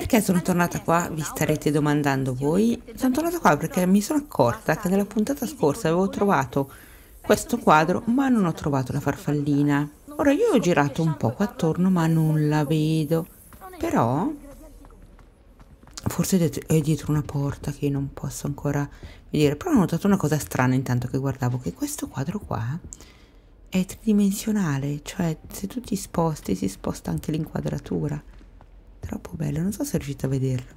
Perché sono tornata qua? Vi starete domandando voi. Sono tornata qua perché mi sono accorta che nella puntata scorsa avevo trovato questo quadro, ma non ho trovato la farfallina. Ora io ho girato un po' qua attorno, ma non la vedo. Però forse è dietro una porta che non posso ancora vedere. Però ho notato una cosa strana intanto che guardavo, che questo quadro qua è tridimensionale, cioè se tu ti sposti si sposta anche l'inquadratura. Troppo bello, non so se riuscite a vederlo.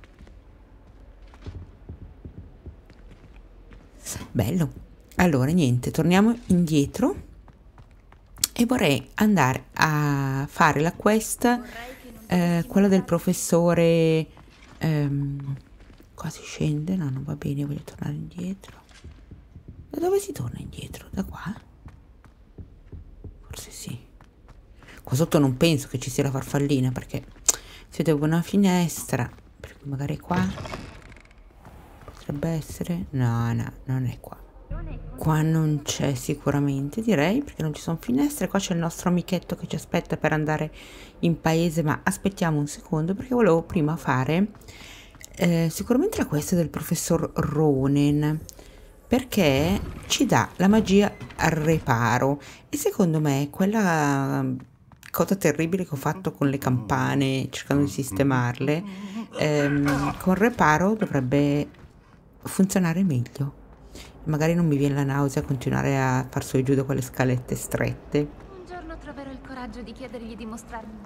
Bello. Allora niente, torniamo indietro e vorrei andare a fare la quest, quella del professore. Qua si scende, no, non va bene, voglio tornare indietro. Da dove si torna indietro? Da qua? Forse sì. Qua sotto non penso che ci sia la farfallina, perché si vede una finestra, per cui magari qua potrebbe essere. No, no, non è qua. Qua non c'è sicuramente, direi, perché non ci sono finestre. Qua c'è il nostro amichetto che ci aspetta per andare in paese, ma aspettiamo un secondo perché volevo prima fare sicuramente la quest del professor Ronen, perché ci dà la magia al reparo e secondo me quella cosa terribile che ho fatto con le campane cercando di sistemarle, con reparo dovrebbe funzionare meglio. Magari non mi viene la nausea a continuare a far su e giù da quelle scalette strette. Un giorno troverò il coraggio di chiedergli di mostrarmi.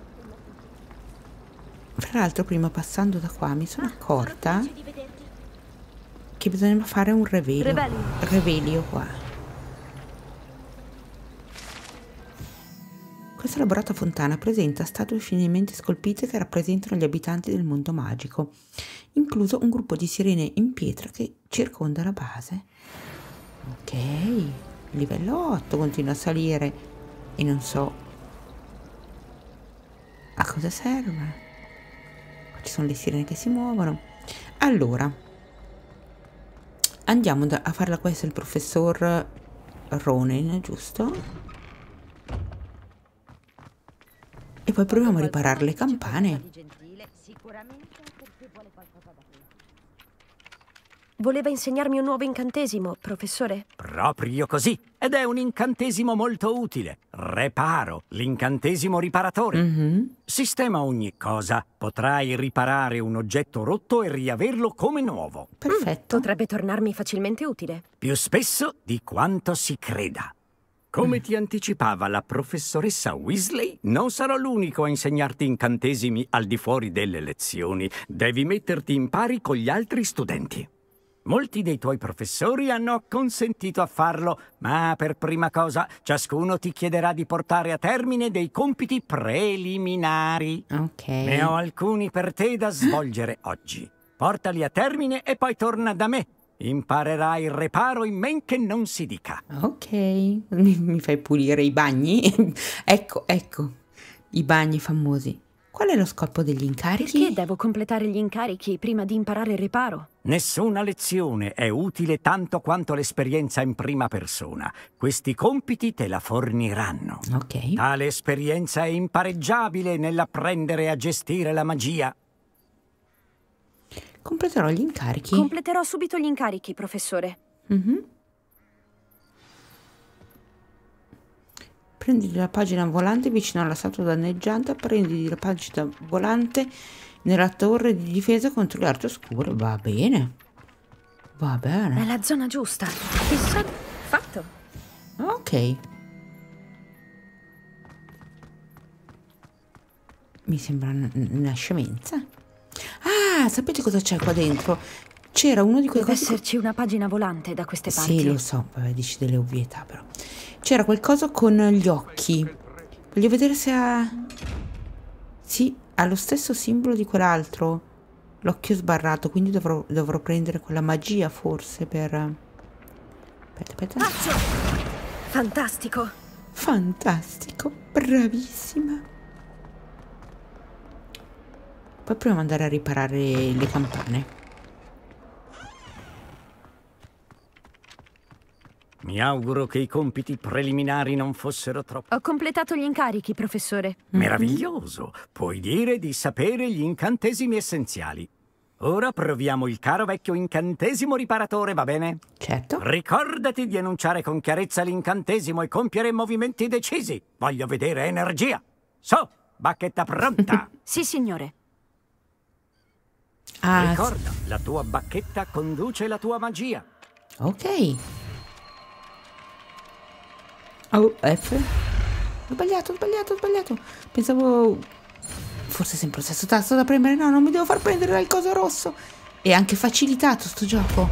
Fra l'altro prima passando da qua mi sono accorta che bisogna fare un revelio qua. Questa elaborata fontana presenta statue finemente scolpite che rappresentano gli abitanti del mondo magico, incluso un gruppo di sirene in pietra che circonda la base. Ok, livello 8, continua a salire e non so a cosa serva. Qua ci sono le sirene che si muovono. Allora, andiamo a fare la quest del professor Ronen, giusto? E poi proviamo a riparare le campane. Voleva insegnarmi un nuovo incantesimo, professore? Proprio così. Ed è un incantesimo molto utile. Reparo, l'incantesimo riparatore. Sistema ogni cosa. Potrai riparare un oggetto rotto e riaverlo come nuovo. Perfetto. Potrebbe tornarmi facilmente utile. Più spesso di quanto si creda. Come ti anticipava la professoressa Weasley, non sarò l'unico a insegnarti incantesimi al di fuori delle lezioni. Devi metterti in pari con gli altri studenti. Molti dei tuoi professori hanno acconsentito a farlo, ma per prima cosa ciascuno ti chiederà di portare a termine dei compiti preliminari. Ok. Ne ho alcuni per te da svolgere oggi. Portali a termine e poi torna da me. Imparerai il reparo in men che non si dica. Ok, mi fai pulire i bagni? Ecco, i bagni famosi. Qual è lo scopo degli incarichi? Perché devo completare gli incarichi prima di imparare il reparo? Nessuna lezione è utile tanto quanto l'esperienza in prima persona. Questi compiti te la forniranno. Ok. Tale esperienza è impareggiabile nell'apprendere a gestire la magia. Completerò gli incarichi. Completerò subito gli incarichi, professore. Prendi la pagina volante vicino alla statua danneggiata. Prendi la pagina volante nella torre di difesa contro le arti oscure. Va bene. Va bene. È la zona giusta. Chissà. Fatto. Ok. Mi sembra una scemenza. Ah, sapete cosa c'è qua dentro? C'era uno di quei Deve cosi. esserci una pagina volante da queste parti. Sì, lo so, vabbè, dici delle ovvietà però. C'era qualcosa con gli occhi. Voglio vedere se ha. Sì, ha lo stesso simbolo di quell'altro. L'occhio sbarrato, quindi dovrò prendere quella magia forse per. Aspetta. Fantastico. Fantastico, bravissima. Poi proviamo ad andare a riparare le campane. Mi auguro che i compiti preliminari non fossero troppo... Ho completato gli incarichi, professore. Meraviglioso! Puoi dire di sapere gli incantesimi essenziali. Ora proviamo il caro vecchio incantesimo riparatore, va bene? Certo. Ricordati di enunciare con chiarezza l'incantesimo e compiere movimenti decisi. Voglio vedere energia. So, bacchetta pronta. Sì, signore. Ah, Ricorda, la tua bacchetta conduce la tua magia. ok. Oh, F. Ho sbagliato, ho sbagliato, ho sbagliato. Pensavo fosse sempre lo stesso tasto da premere. No, non mi devo far prendere dal coso rosso. È anche facilitato sto gioco.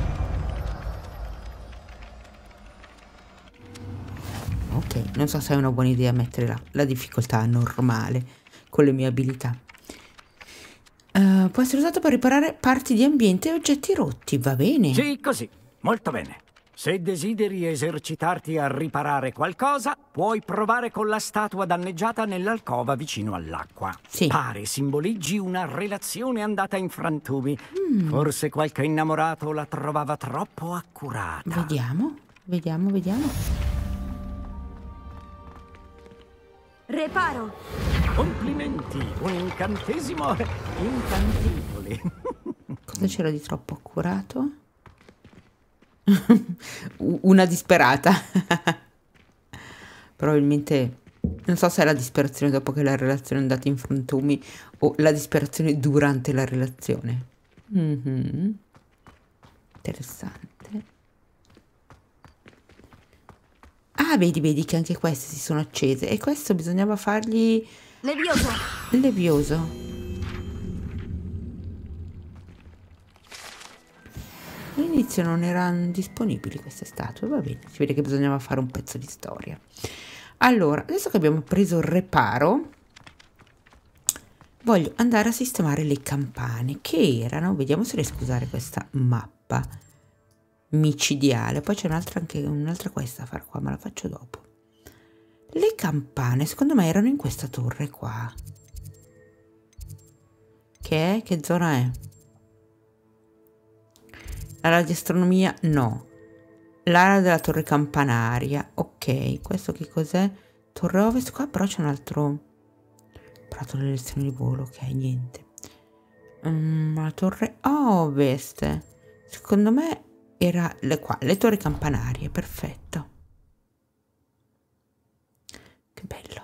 Ok, non so se è una buona idea mettere la difficoltà normale con le mie abilità. Può essere usato per riparare parti di ambiente e oggetti rotti, va bene? Sì, così. Molto bene. Se desideri esercitarti a riparare qualcosa, puoi provare con la statua danneggiata nell'alcova vicino all'acqua. Sì. Pare simboleggi una relazione andata in frantumi. Forse qualche innamorato la trovava troppo accurata. Vediamo, vediamo, vediamo. Reparo. Complimenti, un incantesimo incantevole. Cosa c'era di troppo accurato? Una disperata. Probabilmente non so se è la disperazione dopo che la relazione è andata in frantumi o la disperazione durante la relazione. Interessante. Ah, vedi, vedi che anche queste si sono accese e questo bisognava fargli Levioso. levioso. All'inizio non erano disponibili queste statue, va bene, si vede che bisognava fare un pezzo di storia. Allora, adesso che abbiamo preso il reparo, voglio andare a sistemare le campane, che erano, vediamo se riesco a usare questa mappa micidiale. Poi c'è un'altra, anche un'altra questa da fare qua, ma la faccio dopo. Le campane, secondo me, erano in questa torre qua. Che è? Che zona è? L'area di astronomia? No. L'area della torre campanaria. Ok, questo che cos'è? Torre ovest qua, però c'è un altro... Prato delle lezioni di volo, ok, niente. La torre ovest. Secondo me era qua, le torri campanarie, perfetto. Che bello.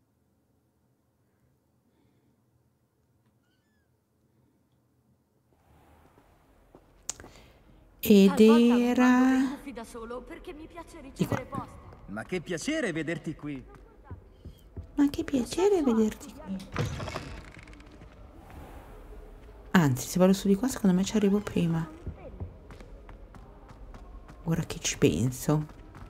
Ed era... Di qua. Ma che piacere vederti qui. Ma che piacere vederti qui. Anzi, se vado su di qua, secondo me ci arrivo prima. Ora che ci penso.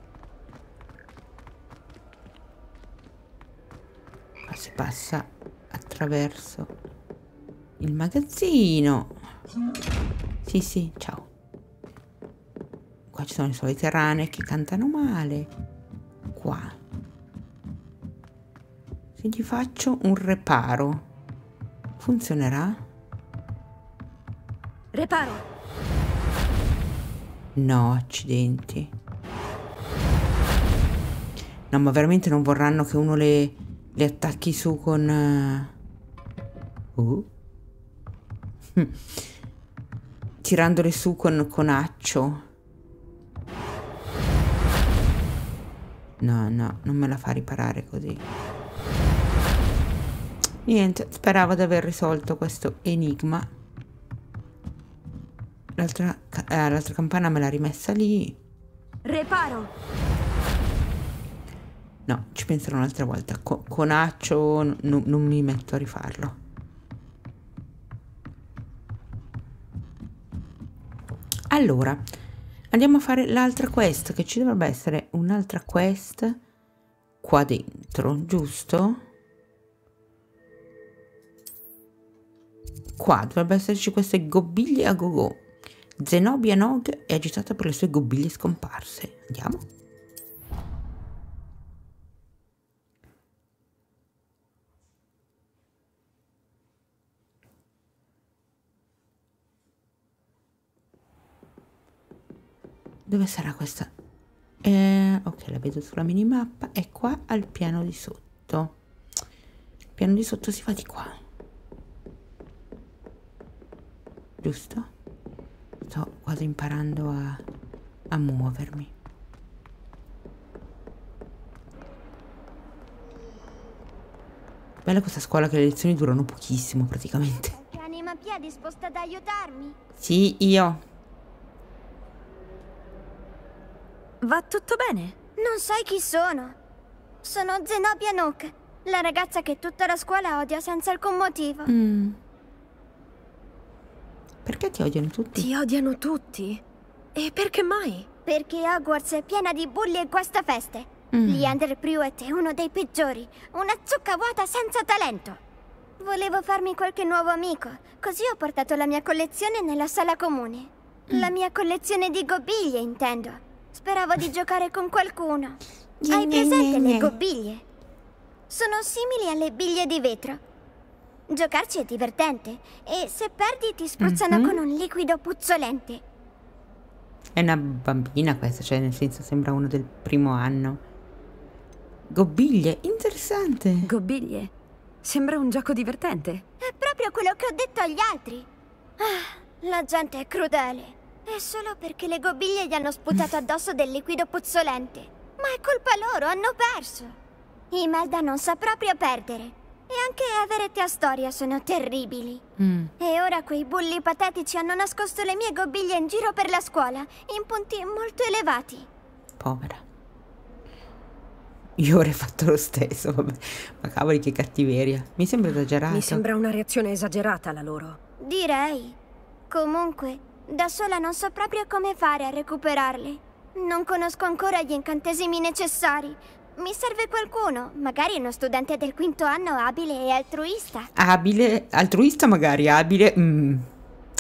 Qua si passa attraverso il magazzino. Sì, sì, ciao. Qua ci sono le solite rane che cantano male. Qua. Se gli faccio un reparo, funzionerà? Reparo. No, accidenti. No, ma veramente non vorranno che uno le attacchi su con... tirandole su con accio. No, no, non me la fa riparare così. Niente, speravo di aver risolto questo enigma. L'altra campana me l'ha rimessa lì. Reparo. No, ci penserò un'altra volta. Con accio non mi metto a rifarlo. Allora, andiamo a fare l'altra quest, che ci dovrebbe essere un'altra quest qua dentro, giusto? Qua dovrebbe esserci queste gobiglie a go-go. Zenobia Nog è agitata per le sue gobiglie scomparse. Andiamo. Dove sarà questa? Ok, la vedo sulla minimappa. È qua al piano di sotto. Il piano di sotto si va di qua. Giusto? Sto quasi imparando a muovermi. Bella questa scuola che le lezioni durano pochissimo praticamente. Anima Pia è disposta ad aiutarmi? Sì, io. Va tutto bene? Non sai chi sono. Sono Zenobia Nook, la ragazza che tutta la scuola odia senza alcun motivo. Perché ti odiano tutti? Ti odiano tutti? E perché mai? Perché Hogwarts è piena di bulli e guastafeste. Leander Pruitt è uno dei peggiori, una zucca vuota senza talento. Volevo farmi qualche nuovo amico, così ho portato la mia collezione nella sala comune. La mia collezione di gobiglie, intendo. Speravo di giocare con qualcuno. Hai presente le gobiglie? Sono simili alle biglie di vetro. Giocarci è divertente e se perdi ti spruzzano con un liquido puzzolente. È una bambina questa, cioè nel senso sembra uno del primo anno. Gobiglie, interessante. Gobiglie? Sembra un gioco divertente. È proprio quello che ho detto agli altri. Ah, la gente è crudele. È solo perché le gobiglie gli hanno sputato addosso del liquido puzzolente. Ma è colpa loro, hanno perso. Imelda non sa proprio perdere. E anche Everett e Astoria sono terribili. E ora quei bulli patetici hanno nascosto le mie gobiglie in giro per la scuola, in punti molto elevati. Povera. Io avrei fatto lo stesso, vabbè. Ma cavoli, che cattiveria. Mi sembra esagerato. Mi sembra una reazione esagerata la loro. Direi. Comunque, da sola non so proprio come fare a recuperarle. Non conosco ancora gli incantesimi necessari. Mi serve qualcuno, magari uno studente del quinto anno abile e altruista. Abile? Altruista magari, abile. Non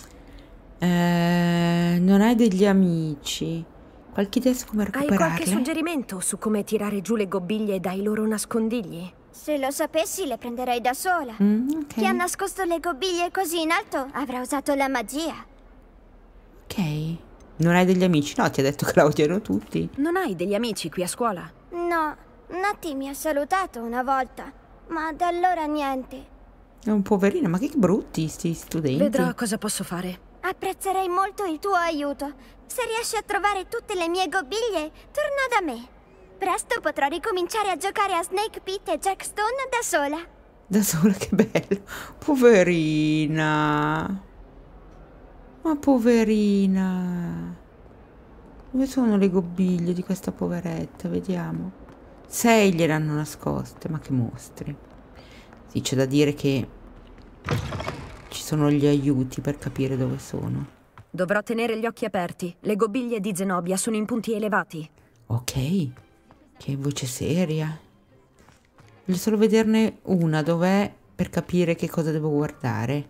hai degli amici? Qualche idea su come Hai recuperarle? qualche suggerimento su come tirare giù le gobiglie dai loro nascondigli? Se lo sapessi le prenderei da sola. Ok. Chi ha nascosto le gobiglie così in alto avrà usato la magia. Ok. Non hai degli amici? No, ti ha detto che la odiano tutti. Non hai degli amici qui a scuola? No, Natti mi ha salutato una volta, ma da allora niente. È un poverino, ma che brutti sti studenti. Vedrò cosa posso fare. Apprezzerei molto il tuo aiuto. Se riesci a trovare tutte le mie gobiglie, torna da me. Presto potrò ricominciare a giocare a Snake Pit e Jack Stone da sola. Da sola, che bello. Poverina. Ma poverina. Dove sono le gobiglie di questa poveretta? Vediamo. 6 gliele hanno nascoste, ma che mostri. Sì, c'è da dire che ci sono gli aiuti per capire dove sono. Dovrò tenere gli occhi aperti. Le gobiglie di Zenobia sono in punti elevati. Ok, che voce seria. Voglio solo vederne una, dov'è, per capire che cosa devo guardare.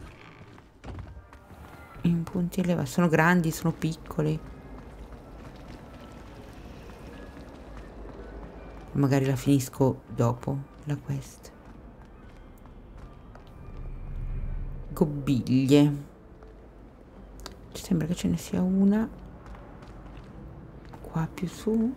In punti elevati. Sono grandi, sono piccoli. Magari la finisco dopo la quest. Gobiglie. Ci sembra che ce ne sia una qua più su.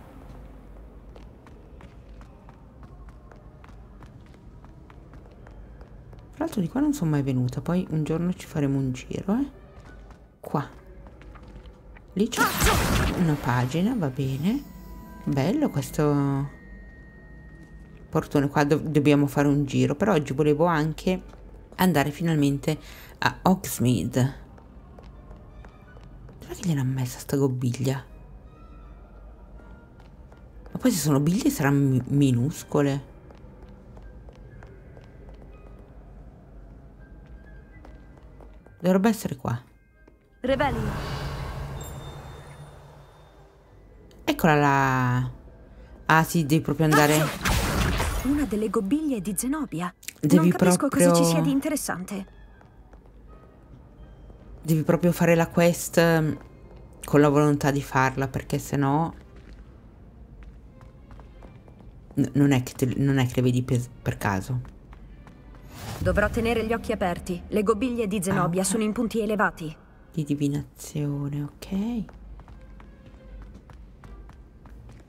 Tra l'altro di qua non sono mai venuta. Poi un giorno ci faremo un giro, Qua. Lì c'è una pagina, va bene. Bello questo portone qua, dobbiamo fare un giro. Per oggi volevo anche andare finalmente a Hogsmeade. Dov'è che gliel'ha messa sta gobiglia? Ma poi se sono biglie saranno minuscole. Dovrebbe essere qua. Revelio. Eccola là. Ah sì, devi proprio andare. Una delle gobiglie di Zenobia. Devi Non capisco proprio... cosa ci sia di interessante. Devi proprio fare la quest con la volontà di farla, perché sennò non è che le vedi per caso. Dovrò tenere gli occhi aperti. Le gobiglie di Zenobia sono in punti elevati. Di divinazione, ok.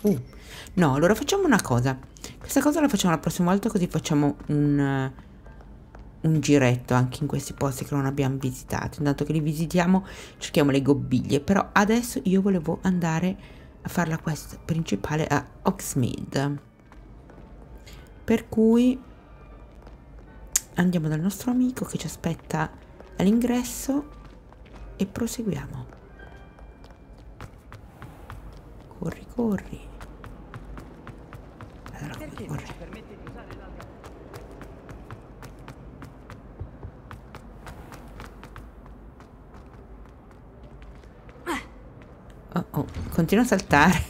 No, allora facciamo una cosa. Questa cosa la facciamo la prossima volta, così facciamo un giretto anche in questi posti che non abbiamo visitato. Intanto che li visitiamo cerchiamo le gobiglie, però adesso io volevo andare a fare la quest principale a Hogsmeade, per cui andiamo dal nostro amico che ci aspetta all'ingresso e proseguiamo. Corri, corri. Allora, corri. Oh, continua a saltare.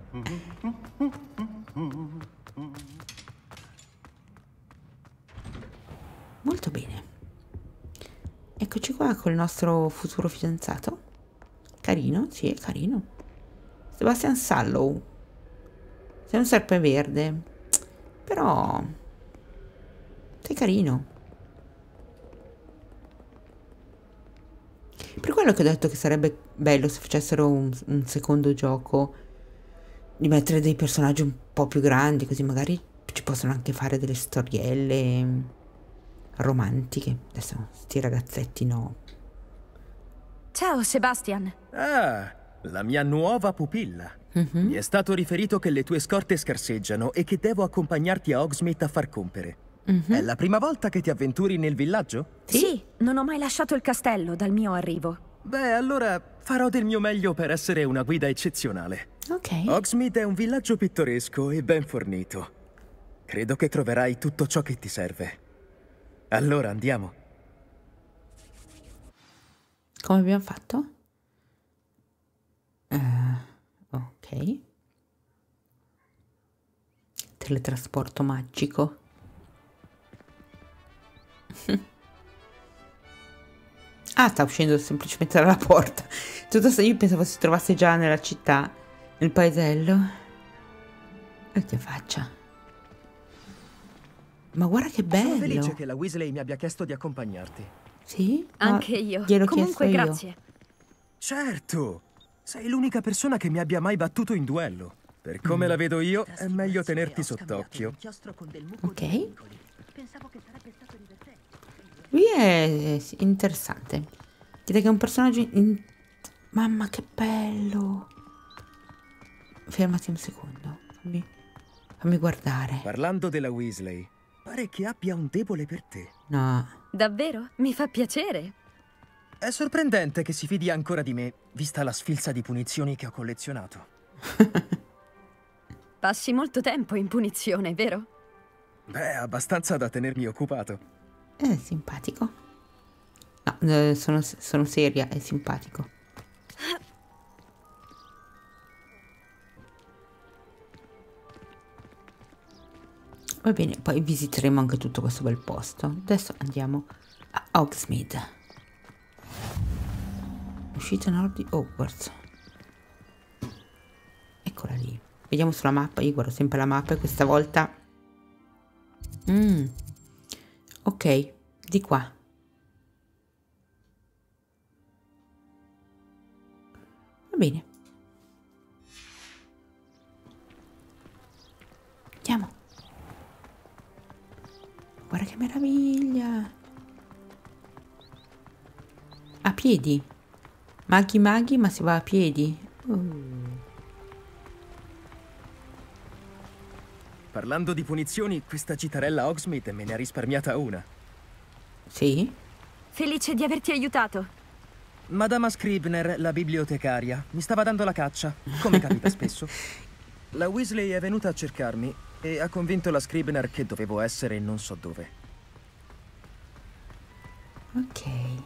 Molto bene. Eccoci qua col nostro futuro fidanzato. Carino, sì, è carino. Sebastian Sallow. Sei un serpeverde. Però sei carino. Per quello che ho detto che sarebbe bello se facessero un secondo gioco, di mettere dei personaggi un po' più grandi, così magari ci possono anche fare delle storielle romantiche. Adesso sti ragazzetti no. Ciao Sebastian. Ah, la mia nuova pupilla. Mi è stato riferito che le tue scorte scarseggiano e che devo accompagnarti a Hogsmeade a far compere. È la prima volta che ti avventuri nel villaggio? Sì, non ho mai lasciato il castello dal mio arrivo. Beh, allora farò del mio meglio per essere una guida eccezionale. Ok. Hogsmeade è un villaggio pittoresco e ben fornito. Credo che troverai tutto ciò che ti serve. Allora andiamo. Come abbiamo fatto? Ok. Teletrasporto magico. Ah, sta uscendo semplicemente dalla porta. Io pensavo si trovasse già nella città, nel paesello. E che faccia. Ma guarda che bello. Sono felice che la Weasley mi abbia chiesto di accompagnarti. Sì? Anche io. Gliel'ho Comunque chiesto io. grazie. Certo! Sei l'unica persona che mi abbia mai battuto in duello. Per come la vedo io, è meglio tenerti sott'occhio. Ok. Lui è interessante. Direi che è un personaggio Mamma che bello. Fermati un secondo. Fammi guardare. Parlando della Weasley, pare che abbia un debole per te. No. Davvero? Mi fa piacere. È sorprendente che si fidi ancora di me, vista la sfilza di punizioni che ho collezionato. Passi molto tempo in punizione, vero? Beh, abbastanza da tenermi occupato. È simpatico. No, sono seria, è simpatico. Va bene, poi visiteremo anche tutto questo bel posto. Adesso andiamo a Hogsmeade. Uscita nord di Hogwarts. Eccola lì. Vediamo sulla mappa. Io guardo sempre la mappa e questa volta... Ok, di qua. Va bene. Andiamo. Guarda che meraviglia. A piedi. Maghi, ma si va a piedi. Parlando di punizioni, questa citarella Hogsmeade me ne ha risparmiata una. Sì? Felice di averti aiutato. Madama Scribner, la bibliotecaria, mi stava dando la caccia, come capita spesso. La Weasley è venuta a cercarmi e ha convinto la Scribner che dovevo essere non so dove. Ok.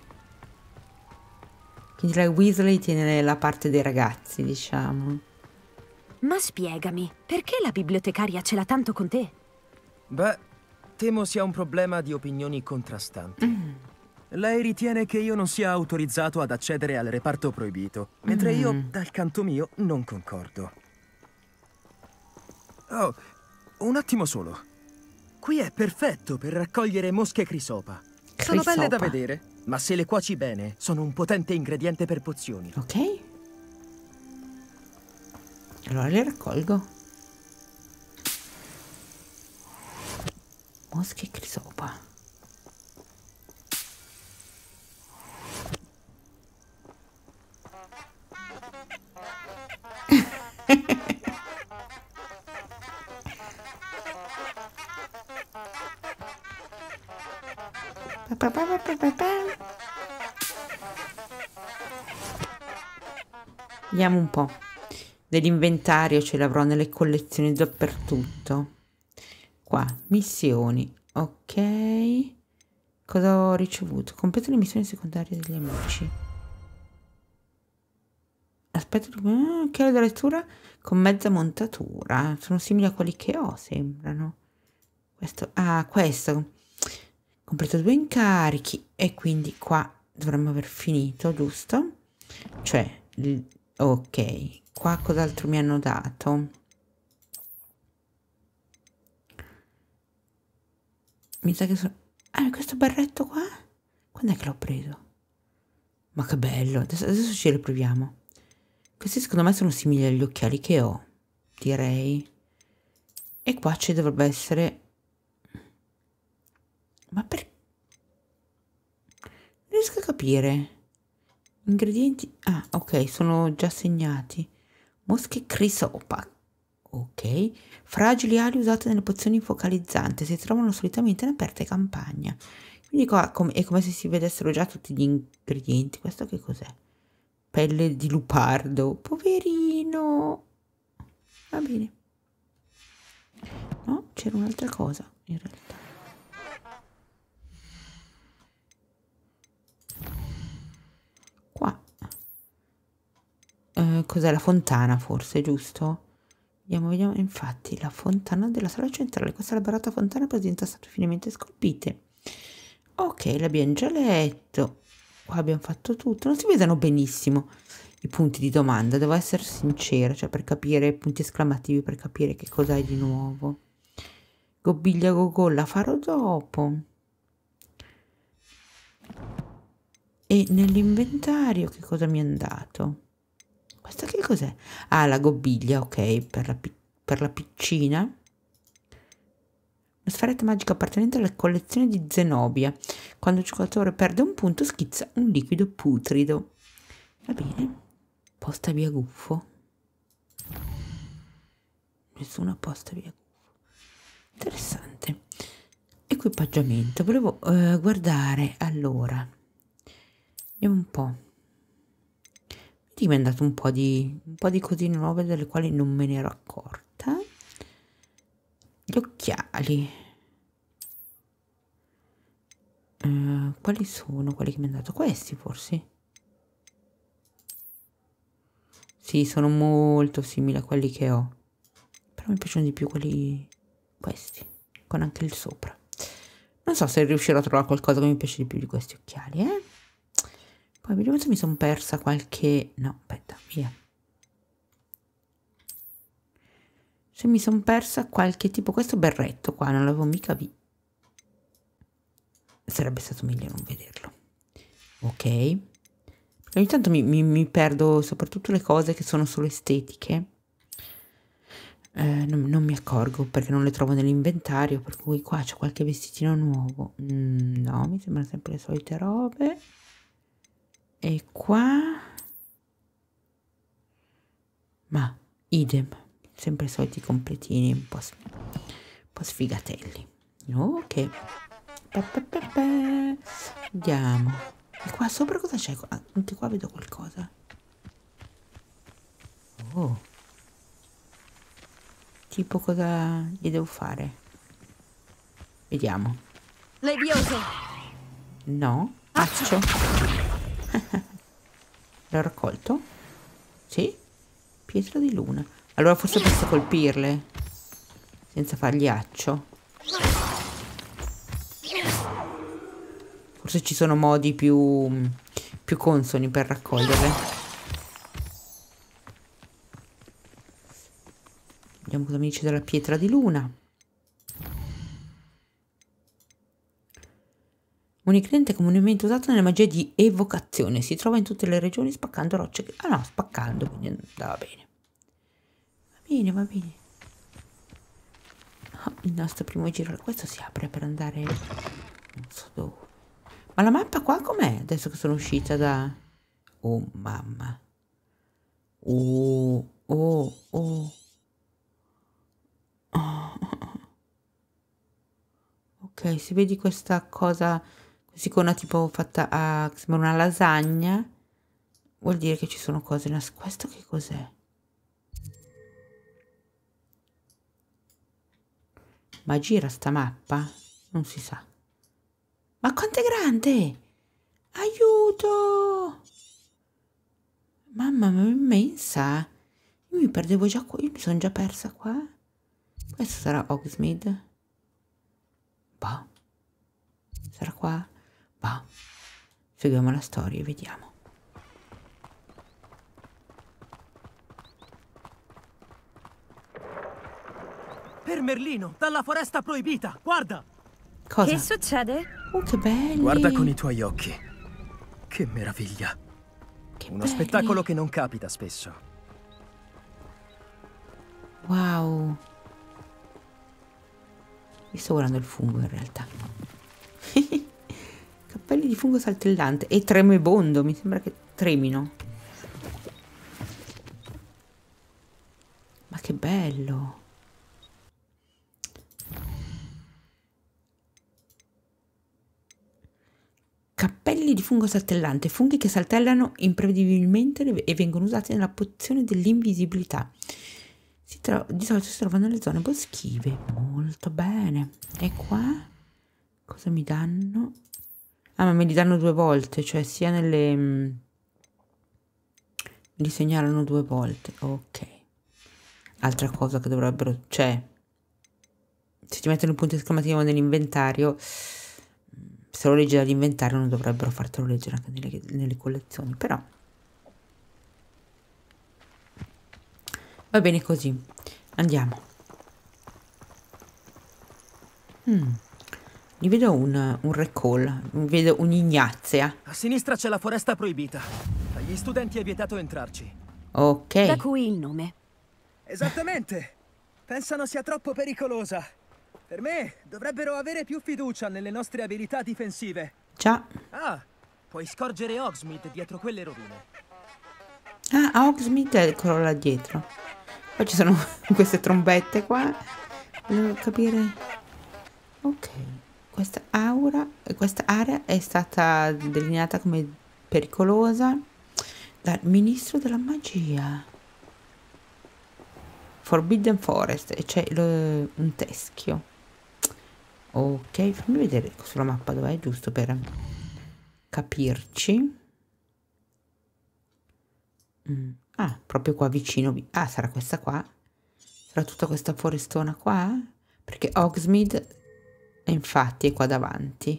Quindi la Weasley tiene la parte dei ragazzi, diciamo. Ma spiegami, perché la bibliotecaria ce l'ha tanto con te? Beh, temo sia un problema di opinioni contrastanti. Lei ritiene che io non sia autorizzato ad accedere al reparto proibito, mentre io, dal canto mio, non concordo. Oh, un attimo solo. Qui è perfetto per raccogliere mosche crisopa. Sono belle da vedere, ma se le cuoci bene, sono un potente ingrediente per pozioni. Ok. Allora le raccolgo. Mosche crisopa. Vediamo un po'. Nell'inventario ce l'avrò nelle collezioni dappertutto. Qua, missioni. Ok. Cosa ho ricevuto? Completa le missioni secondarie degli amici. Aspetta, chiave da lettura con mezza montatura. Sono simili a quelli che ho, sembrano. Questo, questo. Completo 2 incarichi e quindi qua dovremmo aver finito, giusto? Cioè, ok, qua cos'altro mi hanno dato? Mi sa che sono... questo berretto qua? Quando è che l'ho preso? Ma che bello, adesso ce lo proviamo. Questi secondo me sono simili agli occhiali che ho, direi. E qua ci dovrebbe essere... Ma perché? Non riesco a capire. Ingredienti... ok, sono già segnati. Mosche crisopa. Ok. Fragili ali usate nelle pozioni focalizzanti. Si trovano solitamente in aperte campagna. Quindi qua è come se si vedessero già tutti gli ingredienti. Questo che cos'è? Pelle di lupardo. Poverino. Va bene. No, c'era un'altra cosa in realtà. Qua cos'è? La fontana forse, giusto? Vediamo, infatti la fontana della sala centrale, questa elaborata fontana presenta statue finemente scolpite. Ok, l'abbiamo già letto. Qua abbiamo fatto tutto, non si vedono benissimo i punti di domanda, devo essere sincera, cioè per capire, punti esclamativi, per capire che cos'hai di nuovo. Gobiglia gogò la farò dopo. E nell'inventario che cosa mi è andato? Questa che cos'è? La gobiglia, ok, per la piccina. Una sferetta magica appartenente alla collezione di Zenobia. Quando il giocatore perde un punto schizza un liquido putrido. Va bene. Posta via guffo. Nessuna posta via guffo. Interessante. Equipaggiamento. Volevo guardare, allora. Vediamo un po'. Vedi, mi è andato un po' di cosine nuove delle quali non me ne ero accorta. Gli occhiali. Quali sono quelli che mi hanno dato? Questi forse? Sì, sono molto simili a quelli che ho. Però mi piacciono di più quelli... questi. Con anche il sopra. Non so se riuscirò a trovare qualcosa che mi piace di più di questi occhiali, Poi vediamo se mi sono persa qualche... No, aspetta, via. Se mi sono persa qualche tipo... Questo berretto qua non l'avevo mica visto. Sarebbe stato meglio non vederlo. Ok. Ogni tanto mi perdo soprattutto le cose che sono solo estetiche. Non mi accorgo perché non le trovo nell'inventario. Per cui qua c'è qualche vestitino nuovo. No, mi sembrano sempre le solite robe. E qua, ma idem, sempre i soliti completini un po' sfigatelli. Ok, andiamo. E qua sopra cosa c'è? Anche qua vedo qualcosa. Oh, tipo cosa gli devo fare? Vediamo. Levioso. No, accio. L'ho raccolto? Sì? Pietra di luna. Allora forse posso colpirle senza fargli accio. Forse ci sono modi più consoni per raccoglierle. Vediamo cosa mi dice della pietra di luna. Un ingrediente comunemente usato nella magia di evocazione. Si trova in tutte le regioni spaccando rocce. No, spaccando, quindi andava bene. Va bene, va bene. il nostro primo giro. Questo si apre per andare non so dove. Ma la mappa qua com'è? Adesso che sono uscita da... Oh mamma. Oh. Ok, se vedi questa cosa, questa icona tipo fatta a sembra una lasagna, vuol dire che ci sono cose nascoste. Questo che cos'è? Ma gira sta mappa? Non si sa. Ma quanto è grande! Aiuto! Mamma mia, immensa! Io mi perdevo già qua, io mi sono già persa qua. Questo sarà Hogsmeade? Boh. Sarà qua? Boh. Seguiamo la storia e vediamo. Per Merlino, dalla foresta proibita, guarda! Cosa? Che succede? Oh, che belli! Guarda con i tuoi occhi. Che meraviglia. Che Uno belli. spettacolo che non capita spesso. Wow. Mi sto guardando il fungo in realtà. Cappelli di fungo saltellante e tremebondo, mi sembra che tremino. Ma che bello. Cappelli di fungo saltellante, funghi che saltellano imprevedibilmente e vengono usati nella pozione dell'invisibilità. Di solito si trovano nelle zone boschive. Molto bene. E qua? Cosa mi danno? Ah, ma me li danno 2 volte, cioè sia nelle... me li segnalano 2 volte. Ok. Altra cosa che dovrebbero... Cioè, se ti mettono il punto esclamativo nell'inventario, se lo leggi dall'inventario non dovrebbero fartelo leggere anche nelle collezioni, però... Va bene così, andiamo. Gli vedo un recall, vedo un'ignazia. A sinistra c'è la foresta proibita. Agli studenti è vietato entrarci. Ok. Da cui il nome. Esattamente. Pensano sia troppo pericolosa. Per me dovrebbero avere più fiducia nelle nostre abilità difensive. Già. Ah, puoi scorgere Hogsmeade dietro quelle rovine. Ah, Hogsmeade è quello là dietro. Poi ci sono queste trombette qua. Volevo capire. Ok. Questa area è stata delineata come pericolosa dal ministro della magia. Forbidden Forest. E c'è un teschio. Ok, fammi vedere sulla mappa dov'è, giusto per capirci. Ah, proprio qua vicino. Ah, sarà questa qua. Sarà tutta questa forestona qua. Perché Hogsmeade, infatti, è qua davanti.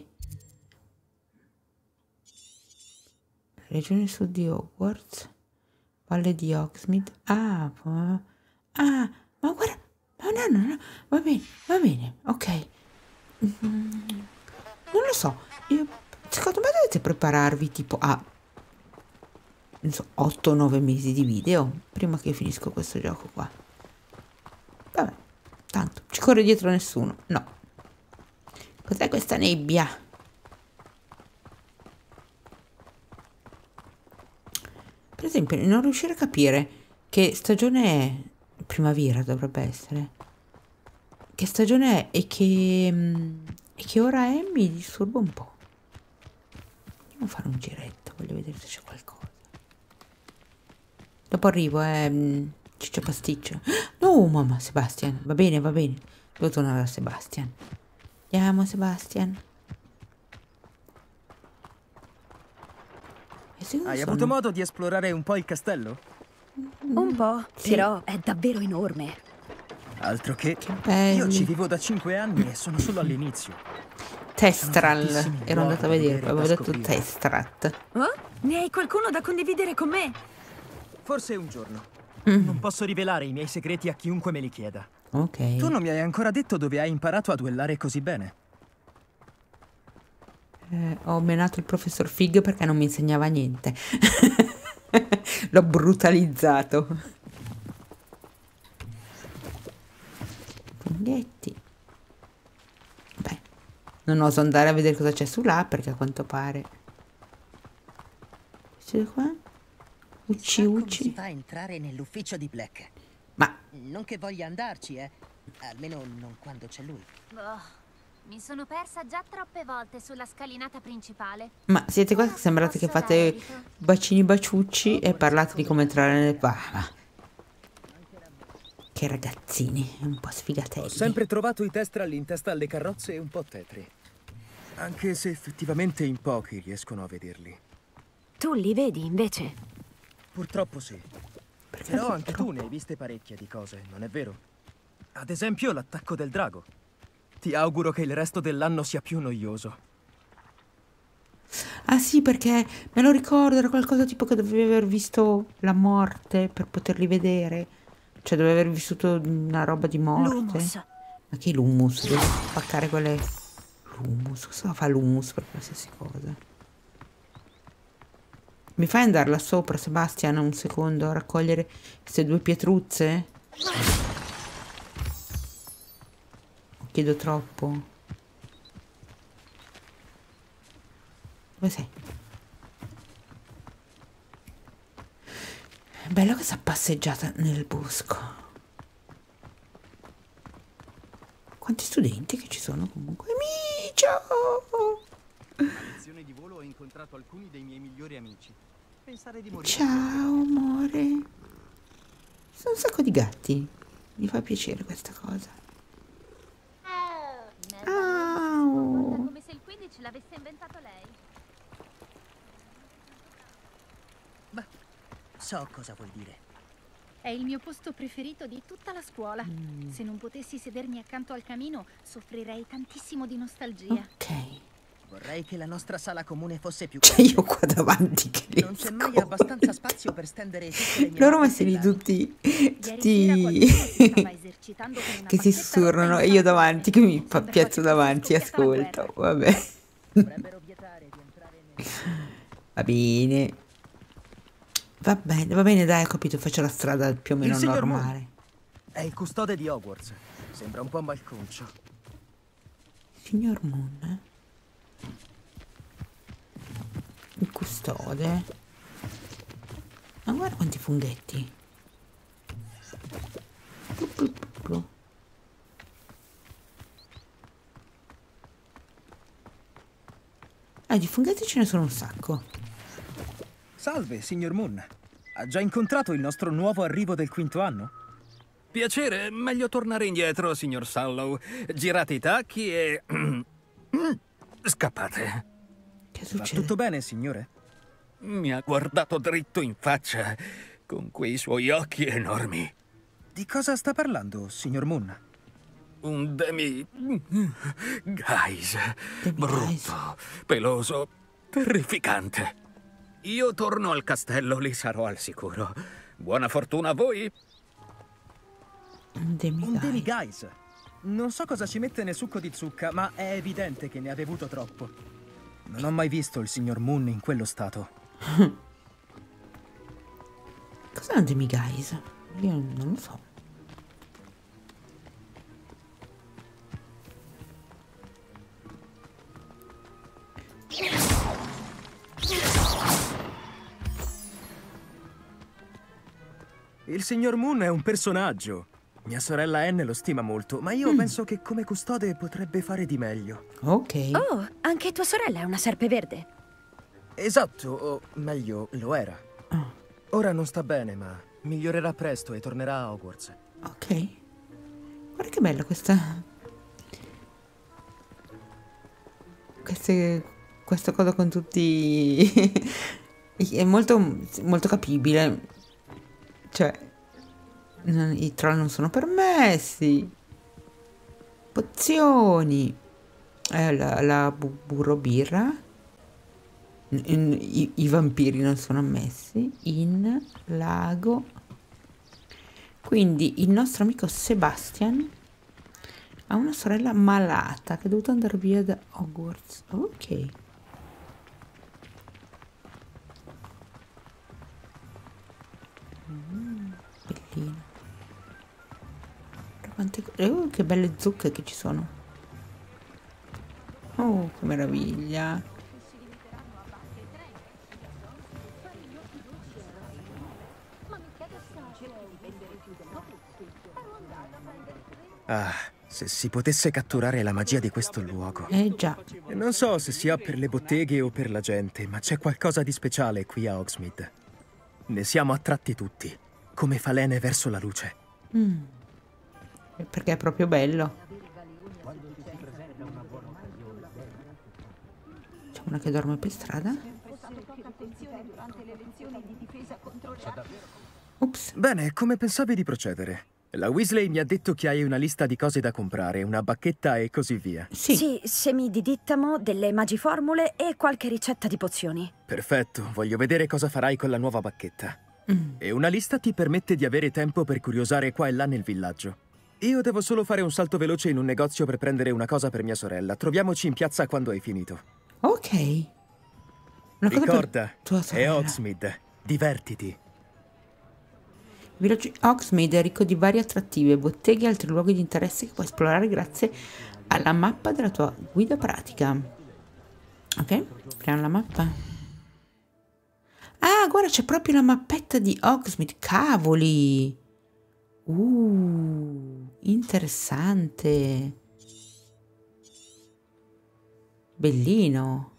Regione sud di Hogwarts. Valle di Hogsmeade. Ah, ma guarda. No. Va bene, ok. Non lo so. Secondo me dovete prepararvi tipo a... non so, 8-9 mesi di video prima che finisco questo gioco qua. Vabbè, tanto ci corre dietro nessuno. No. Cos'è questa nebbia? Per esempio, non riuscire a capire che stagione è. Primavera dovrebbe essere. Che stagione è e che ora è mi disturba un po'. Andiamo a fare un giretto, voglio vedere se c'è qualcosa. Dopo arrivo, ciccio pasticcio. No, mamma, Sebastian. Va bene. Devo tornare a Sebastian. Andiamo, Sebastian. Hai avuto modo di esplorare un po' il castello? Un po', Sì. però è davvero enorme. Altro che... belli. Io ci vivo da 5 anni e sono solo all'inizio. Testral. tantissimi Ero andata a luoghi da vedere, vedere, avevo da detto scoprire. Testrat. Oh? Ne hai qualcuno da condividere con me? Forse un giorno. Non posso rivelare i miei segreti a chiunque me li chieda. Ok. Tu non mi hai ancora detto dove hai imparato a duellare così bene. Ho menato il professor Fig perché non mi insegnava niente. L'ho brutalizzato. Funghetti. Non oso andare a vedere cosa c'è su là perché a quanto pare. C'è qua? Ucci Come si ucci. fa a entrare nell'ufficio di Black? Ma Non che voglia andarci, almeno non quando c'è lui. Boh, mi sono persa già troppe volte sulla scalinata principale. siete qua che sembrate che fate bacini baciucci e parlate di come entrare nel... va. Che ragazzini, un po' sfigatelli. Ho sempre trovato i testral in testa alle carrozze un po' tetri. Anche se effettivamente in pochi riescono a vederli. Tu li vedi, invece? Purtroppo sì. Però anche tu ne hai viste parecchie di cose, non è vero? Ad esempio l'attacco del drago. Ti auguro che il resto dell'anno sia più noioso. Ah sì, perché me lo ricordo, era qualcosa tipo che dovevi aver visto la morte per poterli vedere. Cioè dovevi aver vissuto una roba di morte. L'humus. Ma che l'humus? Devo spaccare quelle... L'humus? Cosa fa l'humus per qualsiasi cosa? Mi fai andare là sopra, Sebastian, un secondo, a raccogliere queste 2 pietruzze? Chiedo troppo. Dove sei? È bella questa passeggiata nel bosco. Quanti studenti che ci sono comunque. Amicio! Alla lezione di volo ho incontrato alcuni dei miei migliori amici. Pensare di morire. Ciao, amore. Ci sono un sacco di gatti. Mi fa piacere questa cosa. Come se il 15 l'avesse inventato lei. Beh, so cosa vuoi dire. È il mio posto preferito di tutta la scuola. Se non potessi sedermi accanto al camino, soffrirei tantissimo di nostalgia. Ok. Vorrei che la nostra sala comune fosse più Cioè io qua davanti che li Non c'è mai abbastanza spazio per stendere tutte le mie loro note messi lì stellari. che si sussurrano e io davanti che mi piazzo davanti e ascolto. Vabbè. Dovrebbero vietare di entrare nel... Va bene, dai, ho capito, faccio la strada più o meno Il signor normale. È il custode di Hogwarts. Sembra un po' malconcio. Signor Moon? Il custode? Ma guarda quanti funghetti. Di funghetti ce ne sono un sacco. Salve, signor Moon. Ha già incontrato il nostro nuovo arrivo del 5º anno? Piacere, meglio tornare indietro, signor Sallow. Girate i tacchi e... scappate. Che Va succede? tutto bene, signore? Mi ha guardato dritto in faccia, con quei suoi occhi enormi. Di cosa sta parlando, signor Moon? Un guys, brutto, peloso, terrificante. Io torno al castello, lì sarò al sicuro. Buona fortuna a voi. Un Un demiguise. Non so cosa ci mette nel succo di zucca, ma è evidente che ne ha bevuto troppo. Non ho mai visto il signor Moon in quello stato. Cos'è un demiguise? Io non lo so. Il signor Moon è un personaggio. Mia sorella Anne lo stima molto, ma io penso che come custode potrebbe fare di meglio. Ok. Oh, anche tua sorella è una serpeverde. Esatto, o meglio, lo era. Ora non sta bene, ma migliorerà presto e tornerà a Hogwarts. Ok. Guarda che bella questa... Questa cosa con tutti... È molto, molto capibile. Cioè... I troll non sono permessi. Pozioni. La burro birra. I vampiri non sono ammessi. In lago. Quindi il nostro amico Sebastian ha una sorella malata che è dovuta andare via da Hogwarts. Ok. Bellino. Quante... che belle zucche che ci sono. Oh, che meraviglia. Ah, se si potesse catturare la magia di questo luogo. Già. Non so se sia per le botteghe o per la gente, ma c'è qualcosa di speciale qui a Hogsmeade. Ne siamo attratti tutti, come falene verso la luce. Perché è proprio bello. C'è una che dorme per strada. Ops. Bene, come pensavi di procedere? La Weasley mi ha detto che hai una lista di cose da comprare, una bacchetta e così via. Sì, semi di dittamo, delle magiformule e qualche ricetta di pozioni. Perfetto, voglio vedere cosa farai con la nuova bacchetta. E una lista ti permette di avere tempo per curiosare qua e là nel villaggio. Io devo solo fare un salto veloce in un negozio per prendere una cosa per mia sorella. Troviamoci in piazza quando hai finito. Ok. Una cosa Ricorda, per tua è sorella. Hogsmeade. Divertiti. Il villaggio Hogsmeade è ricco di varie attrattive, botteghe e altri luoghi di interesse che puoi esplorare grazie alla mappa della tua guida pratica. Ok, apriamo la mappa. Ah, guarda, c'è proprio la mappetta di Hogsmeade, cavoli! Interessante. Bellino.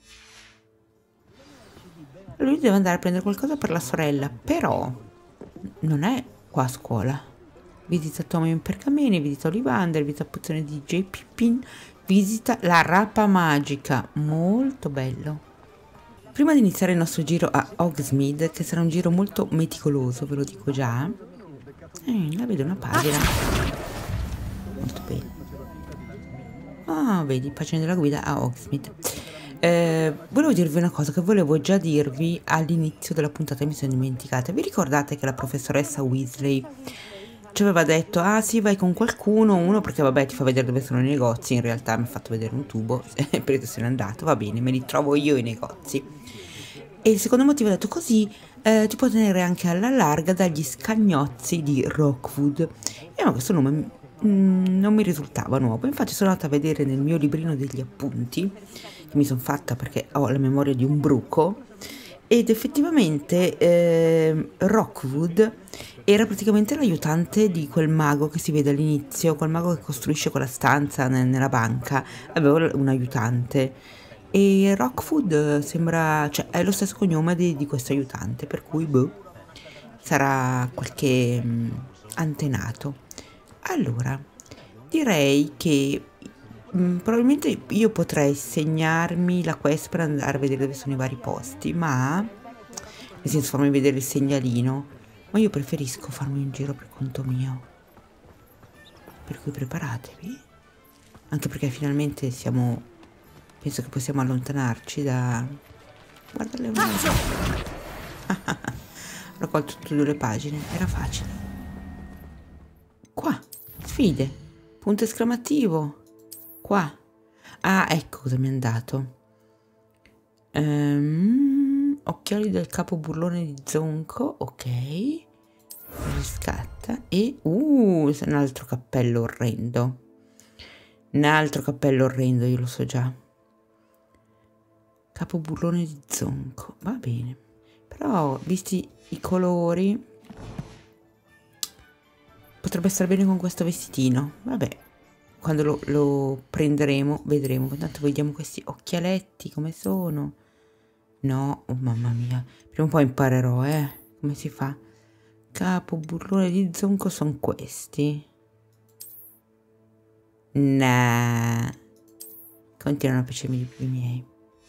Lui deve andare a prendere qualcosa per la sorella, però non è qua a scuola. Visita Tommy in pergamene, visita Ollivander, visita pozione di J. Pippin, visita la rapa magica. Molto bello. Prima di iniziare il nostro giro a Hogsmeade, che sarà un giro molto meticoloso, ve lo dico già. La vedo una pagina. Molto bene. Ah, vedi, pagina della guida a Hogsmeade. Volevo dirvi una cosa che volevo già dirvi all'inizio della puntata e mi sono dimenticata. Vi ricordate che la professoressa Weasley ci aveva detto: ah sì, vai con qualcuno, uno perché vabbè ti fa vedere dove sono i negozi. In realtà mi ha fatto vedere un tubo, perché se n'è andato, va bene, me li trovo io i negozi. E il secondo motivo ha detto così ti può tenere anche alla larga dagli scagnozzi di Rockwood. E ma questo nome non mi risultava nuovo, infatti sono andata a vedere nel mio librino degli appunti che mi sono fatta perché ho la memoria di un bruco, ed effettivamente Rockwood era praticamente l'aiutante di quel mago che si vede all'inizio, quel mago che costruisce quella stanza nella banca. Avevo un aiutante e Rockwood sembra, cioè è lo stesso cognome di questo aiutante, per cui boh, sarà qualche antenato. Allora, direi che probabilmente io potrei segnarmi la quest per andare a vedere dove sono i vari posti, ma nel senso farmi vedere il segnalino, ma io preferisco farmi un giro per conto mio, per cui preparatevi, anche perché finalmente penso che possiamo allontanarci da... guarda le ho colto tutte e due le pagine, era facile. Qua, sfide, punto esclamativo, qua. Ah, ecco cosa mi è andato. Occhiali del capo burlone di Zonco, ok. Riscatta e... un altro cappello orrendo. Un altro cappello orrendo, io lo so già. Capo burlone di Zonco, va bene. Però, visti i colori... potrebbe stare bene con questo vestitino. Vabbè, quando lo prenderemo vedremo. Intanto vediamo questi occhialetti come sono. No, oh mamma mia, prima o poi imparerò, come si fa. Capo burlone di Zonco sono questi. Nah, continuano a piacermi di più i miei.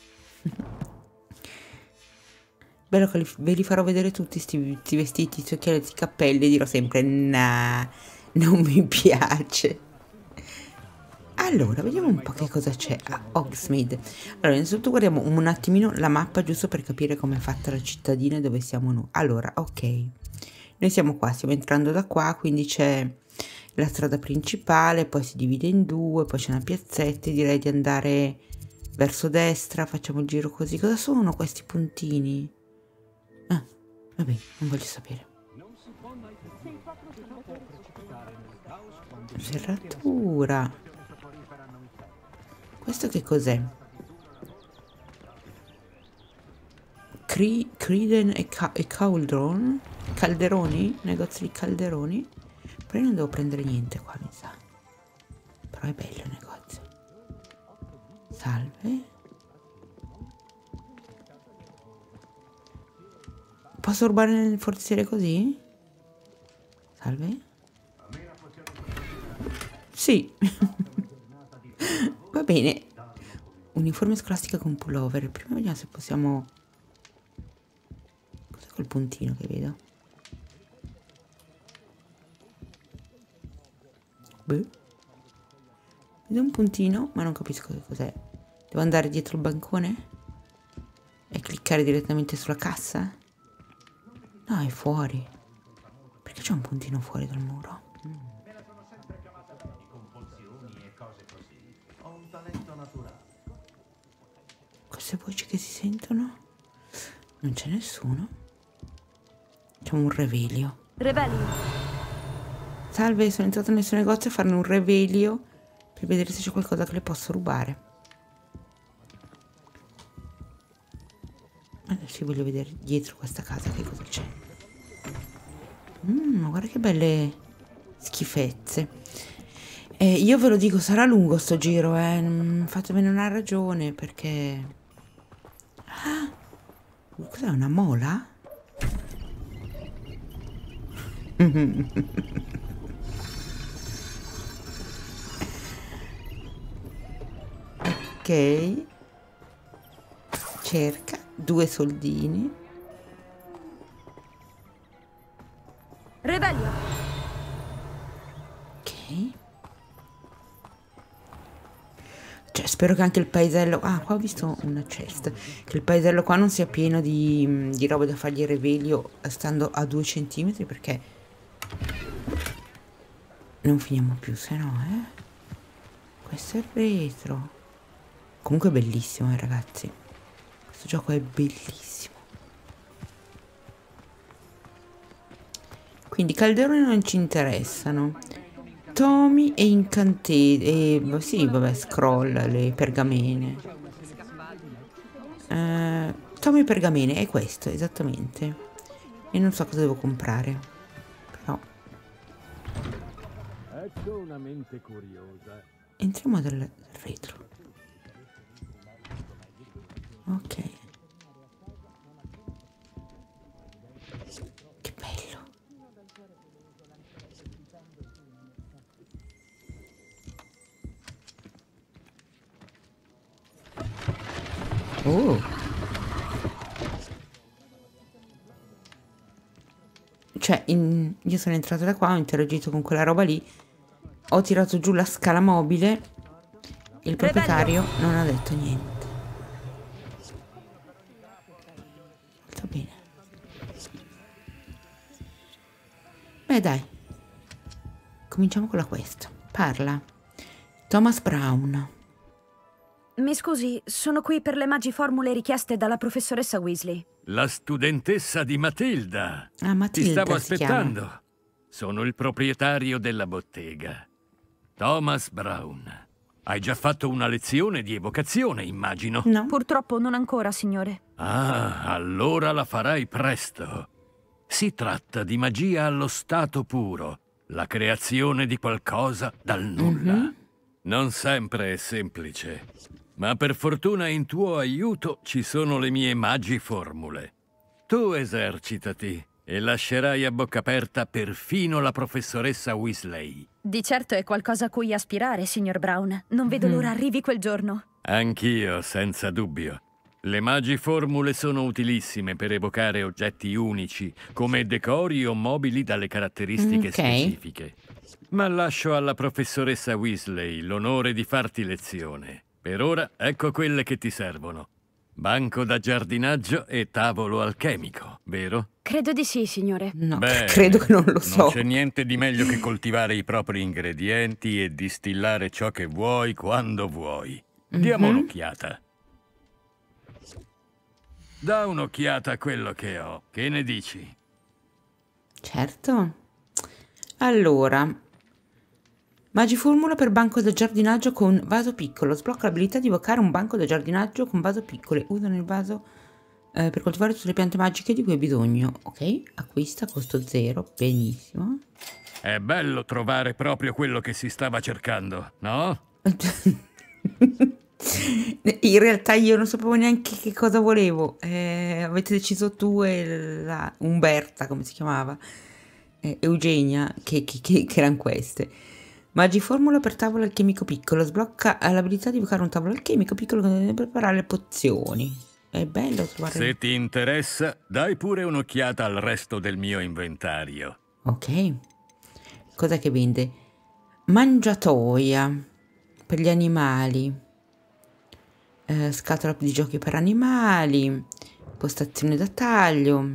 Bello che ve li farò vedere tutti sti vestiti, questi occhialetti, questi cappelli, e dirò sempre nah, non mi piace. Allora, vediamo un po' che cosa c'è a Hogsmeade. Allora, innanzitutto guardiamo un attimino la mappa, giusto per capire com'è fatta la cittadina e dove siamo noi. Allora, ok, noi siamo qua, stiamo entrando da qua, quindi c'è la strada principale, poi si divide in due, poi c'è una piazzetta, direi di andare verso destra, facciamo il giro così. Cosa sono questi puntini? Ah, vabbè, non voglio sapere. Serratura. Questo che cos'è? Criden e Cauldron. Calderoni, negozio di calderoni. Però io non devo prendere niente qua, mi sa. Però è bello il negozio. Salve. Posso rubare nel forziere così? Salve. Sì. Va bene. Uniforme scolastica con pullover. Prima vediamo se possiamo... Cos'è quel puntino che vedo? Beh. Vedo un puntino, ma non capisco che cos'è. Devo andare dietro il bancone? E cliccare direttamente sulla cassa? No, è fuori. Perché c'è un puntino fuori dal muro? Queste voci che si sentono? Non c'è nessuno? C'è un revelio. Revelio. Salve, sono entrato nel suo negozio a farne un revelio per vedere se c'è qualcosa che le posso rubare. Adesso voglio vedere dietro questa casa che cosa c'è. Guarda che belle schifezze. Io ve lo dico, sarà lungo sto giro, fatevene una ragione, perché... Ah, cos'è, una mola? Ok. Cerca 2 soldini. Revelio. Ok. Cioè, spero che anche il paesello... Ah, qua ho visto una chest. Che il paesello qua non sia pieno di roba da fargli revelio stando a 2 centimetri, perché non finiamo più, se no, Questo è il retro. Comunque è bellissimo, ragazzi. Questo gioco è bellissimo. Quindi calderoni non ci interessano. Tomi e incantesimi. Sì, vabbè, scroll, le pergamene. Tomi e pergamene, è questo, esattamente. E non so cosa devo comprare. Però... Ecco una mente curiosa. Entriamo dal retro. Ok. Che bello. Oh. Cioè, io sono entrato da qua, ho interagito con quella roba lì, ho tirato giù la scala mobile, il proprietario non ha detto niente. Molto bene. Beh, dai. Cominciamo con la quest. Parla. Thomas Brown. Mi scusi, sono qui per le magiformule richieste dalla professoressa Weasley. La studentessa di Matilda. Ah, Matilda Ti stavo si aspettando. chiama. Sono il proprietario della bottega. Thomas Brown. Hai già fatto una lezione di evocazione, immagino? No. Purtroppo non ancora, signore. Ah, allora la farai presto. Si tratta di magia allo stato puro, la creazione di qualcosa dal nulla. Non sempre è semplice, ma per fortuna in tuo aiuto ci sono le mie magiformule. Tu esercitati e lascerai a bocca aperta perfino la professoressa Weasley. Di certo è qualcosa a cui aspirare, signor Brown. Non vedo l'ora arrivi quel giorno. Anch'io, senza dubbio. Le magiformule sono utilissime per evocare oggetti unici, come decori o mobili dalle caratteristiche specifiche. Ma lascio alla professoressa Weasley l'onore di farti lezione. Per ora, ecco quelle che ti servono. Banco da giardinaggio e tavolo alchemico, vero? Credo di sì, signore. No, Bene, credo che non lo so. Non c'è niente di meglio che coltivare i propri ingredienti e distillare ciò che vuoi quando vuoi. Diamo un'occhiata. Da un'occhiata a quello che ho. Che ne dici? Certo. Allora, magiformula per banco da giardinaggio con vaso piccolo. Sblocca l'abilità di evocare un banco da giardinaggio con vaso piccolo. Usa nel vaso Per coltivare tutte le piante magiche di cui hai bisogno. Ok, acquista, costo 0, benissimo. È bello trovare proprio quello che si stava cercando, no? In realtà io non sapevo neanche che cosa volevo. Avete deciso tu e la Umberta, come si chiamava? Eugenia, che erano queste. Magiformula per tavolo alchemico piccolo. Sblocca l'abilità di evocare un tavolo alchemico piccolo per preparare le pozioni. È bello trovare... Se ti interessa, dai pure un'occhiata al resto del mio inventario. Ok. Cos'è che vende? Mangiatoia per gli animali. Scatola di giochi per animali. Postazione da taglio.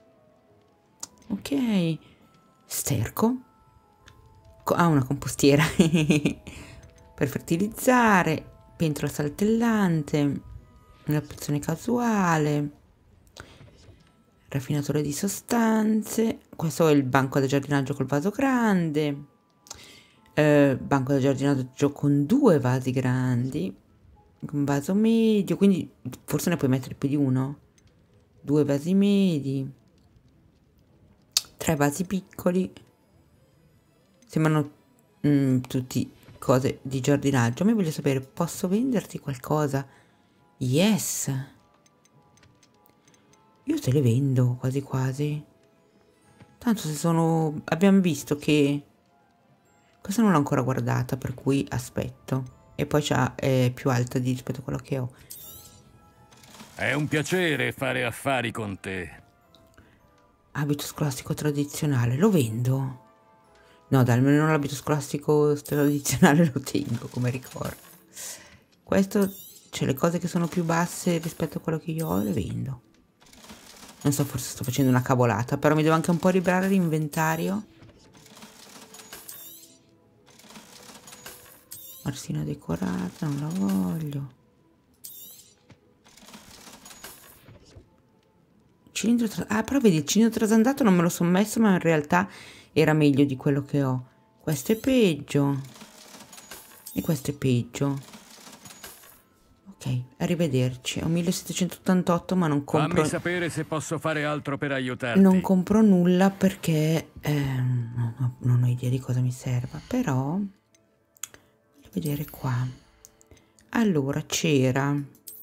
Ok. Sterco. Una compostiera. Per fertilizzare. Pentola saltellante. Una pozione casuale, raffinatore di sostanze. Questo è il banco da giardinaggio col vaso grande, banco da giardinaggio con 2 vasi grandi, un vaso medio, quindi forse ne puoi mettere più di uno. 2 vasi medi, 3 vasi piccoli. Sembrano tutti cose di giardinaggio. Ma voglio sapere, posso venderti qualcosa? Yes, io te le vendo quasi quasi. Tanto se sono... abbiamo visto che questa non l'ho ancora guardata, per cui aspetto. E poi è più alta rispetto a quello che ho. È un piacere fare affari con te. Abito scolastico tradizionale, lo vendo? No, dai, almeno l'abito scolastico tradizionale lo tengo come ricordo. Questo... cioè le cose che sono più basse rispetto a quello che io ho le vendo. Non so, forse sto facendo una cavolata, però mi devo anche un po' librare l'inventario. Marsina decorata, non la voglio. Cilindro però vedi, il cilindro trasandato non me lo sono messo, ma in realtà era meglio di quello che ho. Questo è peggio. E questo è peggio. Ok, arrivederci. Ho 1788, ma non compro... Fammi sapere se posso fare altro per aiutarti. Non compro nulla perché non ho idea di cosa mi serva. Però voglio vedere qua. Allora c'era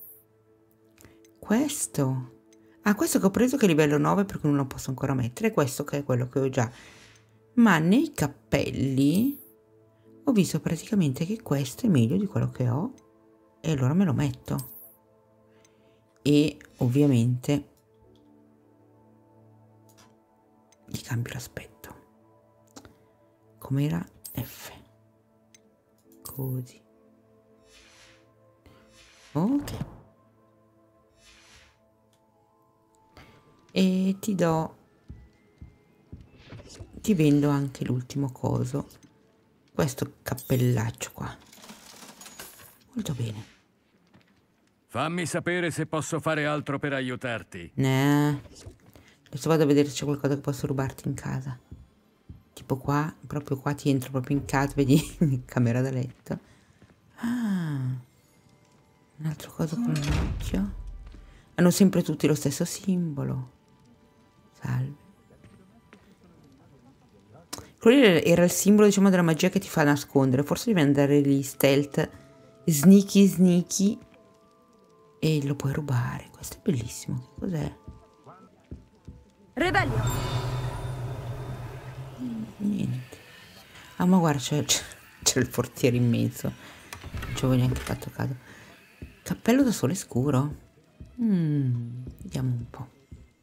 questo. Ah, questo che ho preso che è livello 9 perché non lo posso ancora mettere. Questo che è quello che ho già. Ma nei cappelli ho visto praticamente che questo è meglio di quello che ho. E allora me lo metto. E ovviamente gli cambio l'aspetto. Com'era? F. Così. Ok. E ti vendo anche l'ultimo coso. Questo cappellaccio qua. Molto bene. Fammi sapere se posso fare altro per aiutarti. Adesso vado a vedere se c'è qualcosa che posso rubarti in casa. Tipo qua, proprio qua ti entro proprio in casa, vedi? Camera da letto. Ah, un altro coso con l'occhio. Hanno sempre tutti lo stesso simbolo. Salve. Quello era il simbolo, diciamo, della magia che ti fa nascondere. Forse devi andare lì stealth, sneaky e lo puoi rubare. Questo è bellissimo. Che cos'è? Revelio. Niente. Ah, ma guarda, c'è il portiere immenso. Non ci avevo neanche fatto caso. Cappello da sole scuro. Vediamo un po'.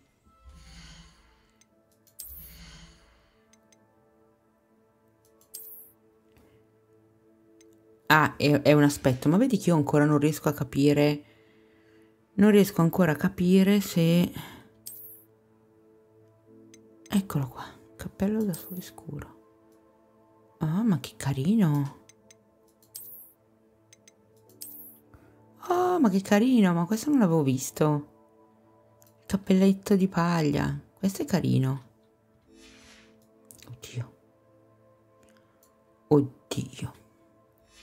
Ah, è un aspetto, ma vedi che io ancora non riesco a capire. Non riesco ancora a capire se... Eccolo qua, cappello da sole scuro. Ah, ma che carino. Oh, ma che carino, ma questo non l'avevo visto. Cappelletto di paglia, questo è carino. Oddio. Oddio.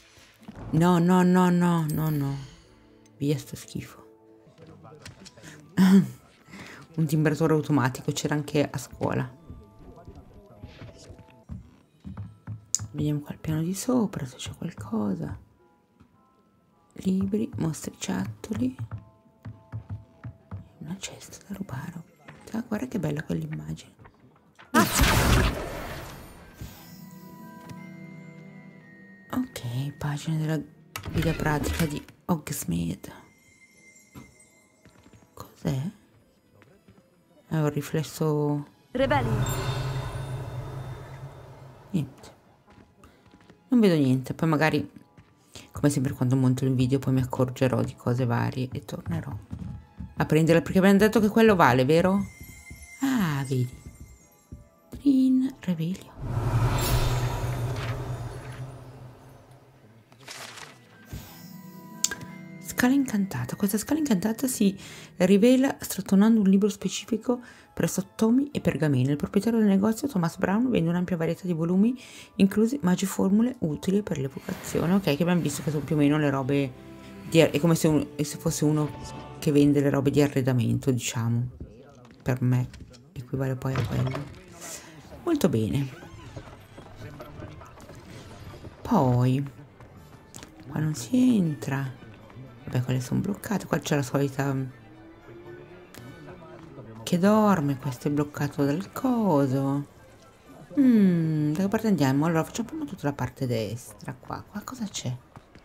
No. Via sto schifo. Un timbratore automatico c'era anche a scuola. Vediamo qua il piano di sopra se c'è qualcosa. Libri, mostriciattoli. Una cesta da rubare. Ah, guarda che bella quell'immagine. Ok, pagina della guida pratica di Hogsmeade. Cos'è? È un riflesso... Rebellion. Niente. Non vedo niente, poi magari, come sempre quando monto il video, poi mi accorgerò di cose varie e tornerò a prenderla, perché abbiamo detto che quello vale, vero? Ah, vedi. Trin Revelio. Scala incantata. Questa scala incantata si rivela strattonando un libro specifico presso tomi e pergamene. Il proprietario del negozio, Thomas Brown, vende un'ampia varietà di volumi, inclusi magiformule utili per l'evocazione. Ok, che abbiamo visto che sono più o meno le robe di... È come se fosse uno che vende le robe di arredamento, diciamo. Per me equivale poi a quello. Molto bene. Poi qua non si entra. Vabbè, quelle sono bloccate. Qua c'è la solita che dorme. Questo è bloccato dal coso. Da che parte andiamo? Allora facciamo prima tutta la parte destra. Qua cosa c'è?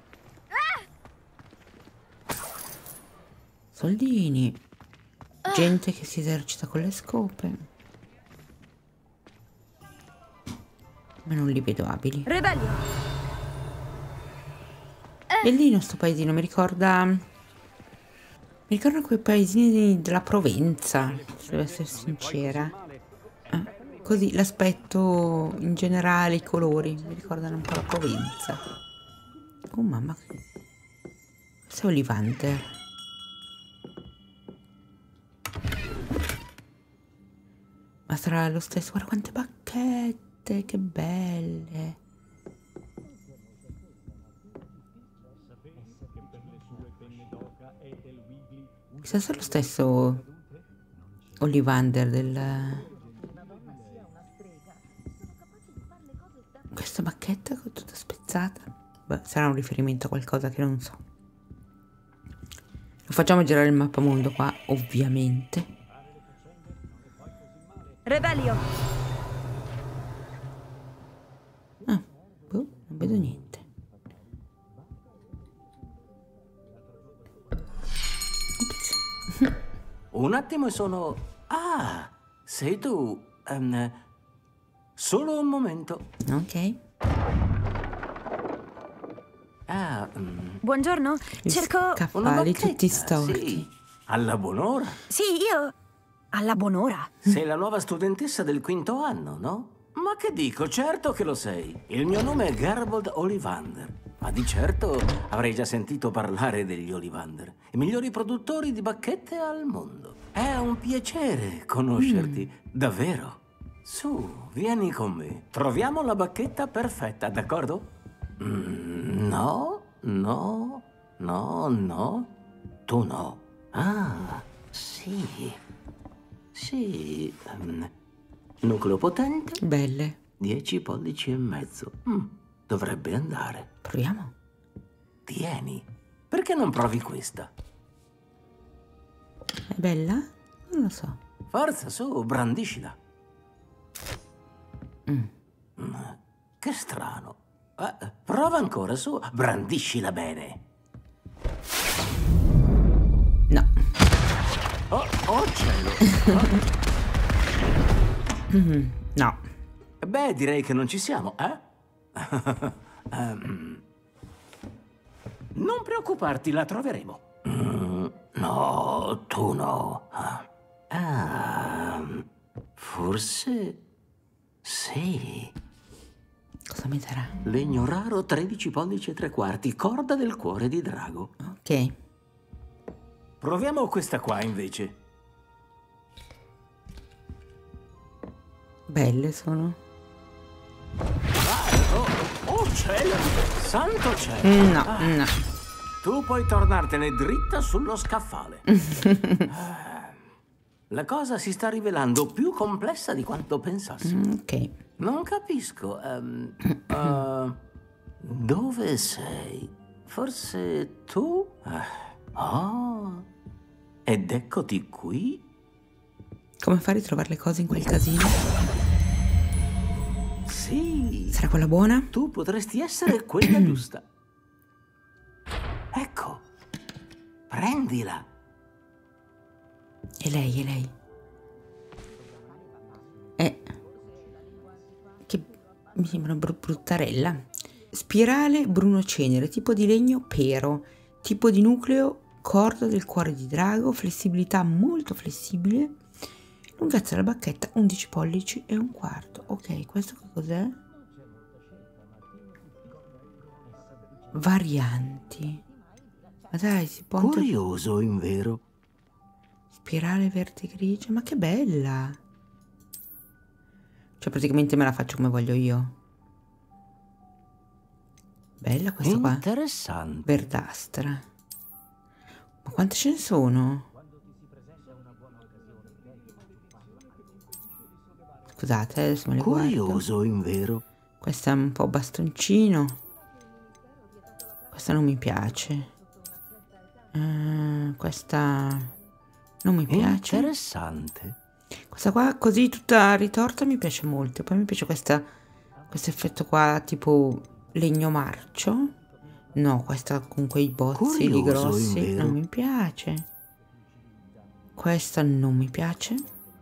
Soldini. Gente che si esercita con le scope. Ma non li vedo abili. Rebellion. Bellino sto paesino, mi ricorda quei paesini della Provenza, se devo essere sincera. Così l'aspetto in generale, i colori mi ricordano un po' la Provenza. Oh mamma, questo è Ollivander. Ma sarà lo stesso. Guarda quante bacchette, che belle. Chissà se è lo stesso Ollivander del... Questa bacchetta tutta spezzata. Beh, sarà un riferimento a qualcosa che non so. Lo facciamo girare il mappamondo qua, ovviamente. Rebellion. Ah, boh, non vedo niente. Un attimo e sono... Ah, sei tu. Solo un momento. Ok. Buongiorno, cerco... Scaffali tutti storti. Sì. Alla buon'ora. Sì, io... Alla buon'ora. Sei la nuova studentessa del 5º anno, no? Ma che dico, certo che lo sei. Il mio nome è Gerbold Ollivander. Ma di certo avrei già sentito parlare degli Ollivander, i migliori produttori di bacchette al mondo. È un piacere conoscerti, davvero. Su, vieni con me. Troviamo la bacchetta perfetta, d'accordo? No. Tu no. Ah, sì. Sì. Nucleo potente. Belle. 10 pollici e mezzo. Dovrebbe andare. Proviamo. Tieni. Perché non provi questa? È bella? Non lo so. Forza, su, brandiscila. Che strano. Prova ancora, su, brandiscila bene. No. Oh cielo. No. Beh, direi che non ci siamo, eh? Non preoccuparti, la troveremo. No, tu no. Forse sì. Cosa mi darà? Legno raro, 13 pollici e 3/4, corda del cuore di drago. Ok. Proviamo questa qua invece. Belle sono. Oh cielo! Santo cielo! No. Tu puoi tornartene dritta sullo scaffale. La cosa si sta rivelando più complessa di quanto pensassi. Ok. Non capisco. Dove sei? Forse tu? Oh. Ed eccoti qui? Come fare a trovare le cose in quel casino? Sì. Sarà quella buona? Tu potresti essere quella giusta. Ecco. Prendila. E lei, e lei. Che mi sembra una bruttarella. Spirale bruno cenere, tipo di legno pero, tipo di nucleo corda del cuore di drago, flessibilità molto flessibile, lunghezza della bacchetta 11 pollici e un quarto. Ok, questo che cos'è? Varianti. Ma dai, si può... Curioso, invero. Spirale verde grigia, ma che bella! Cioè praticamente me la faccio come voglio io. Bella questa qua. Interessante. Verdastra. Ma quante ce ne sono? Scusate, adesso me le guardo. Curioso, invero. Questa è un po' bastoncino. Questa non mi piace. Questa non mi piace. Interessante. Questa qua così tutta ritorta mi piace molto. Poi mi piace questo effetto qua tipo legno marcio. No, questa con quei bozzoli grossi invero. non mi piace. Questa non mi piace.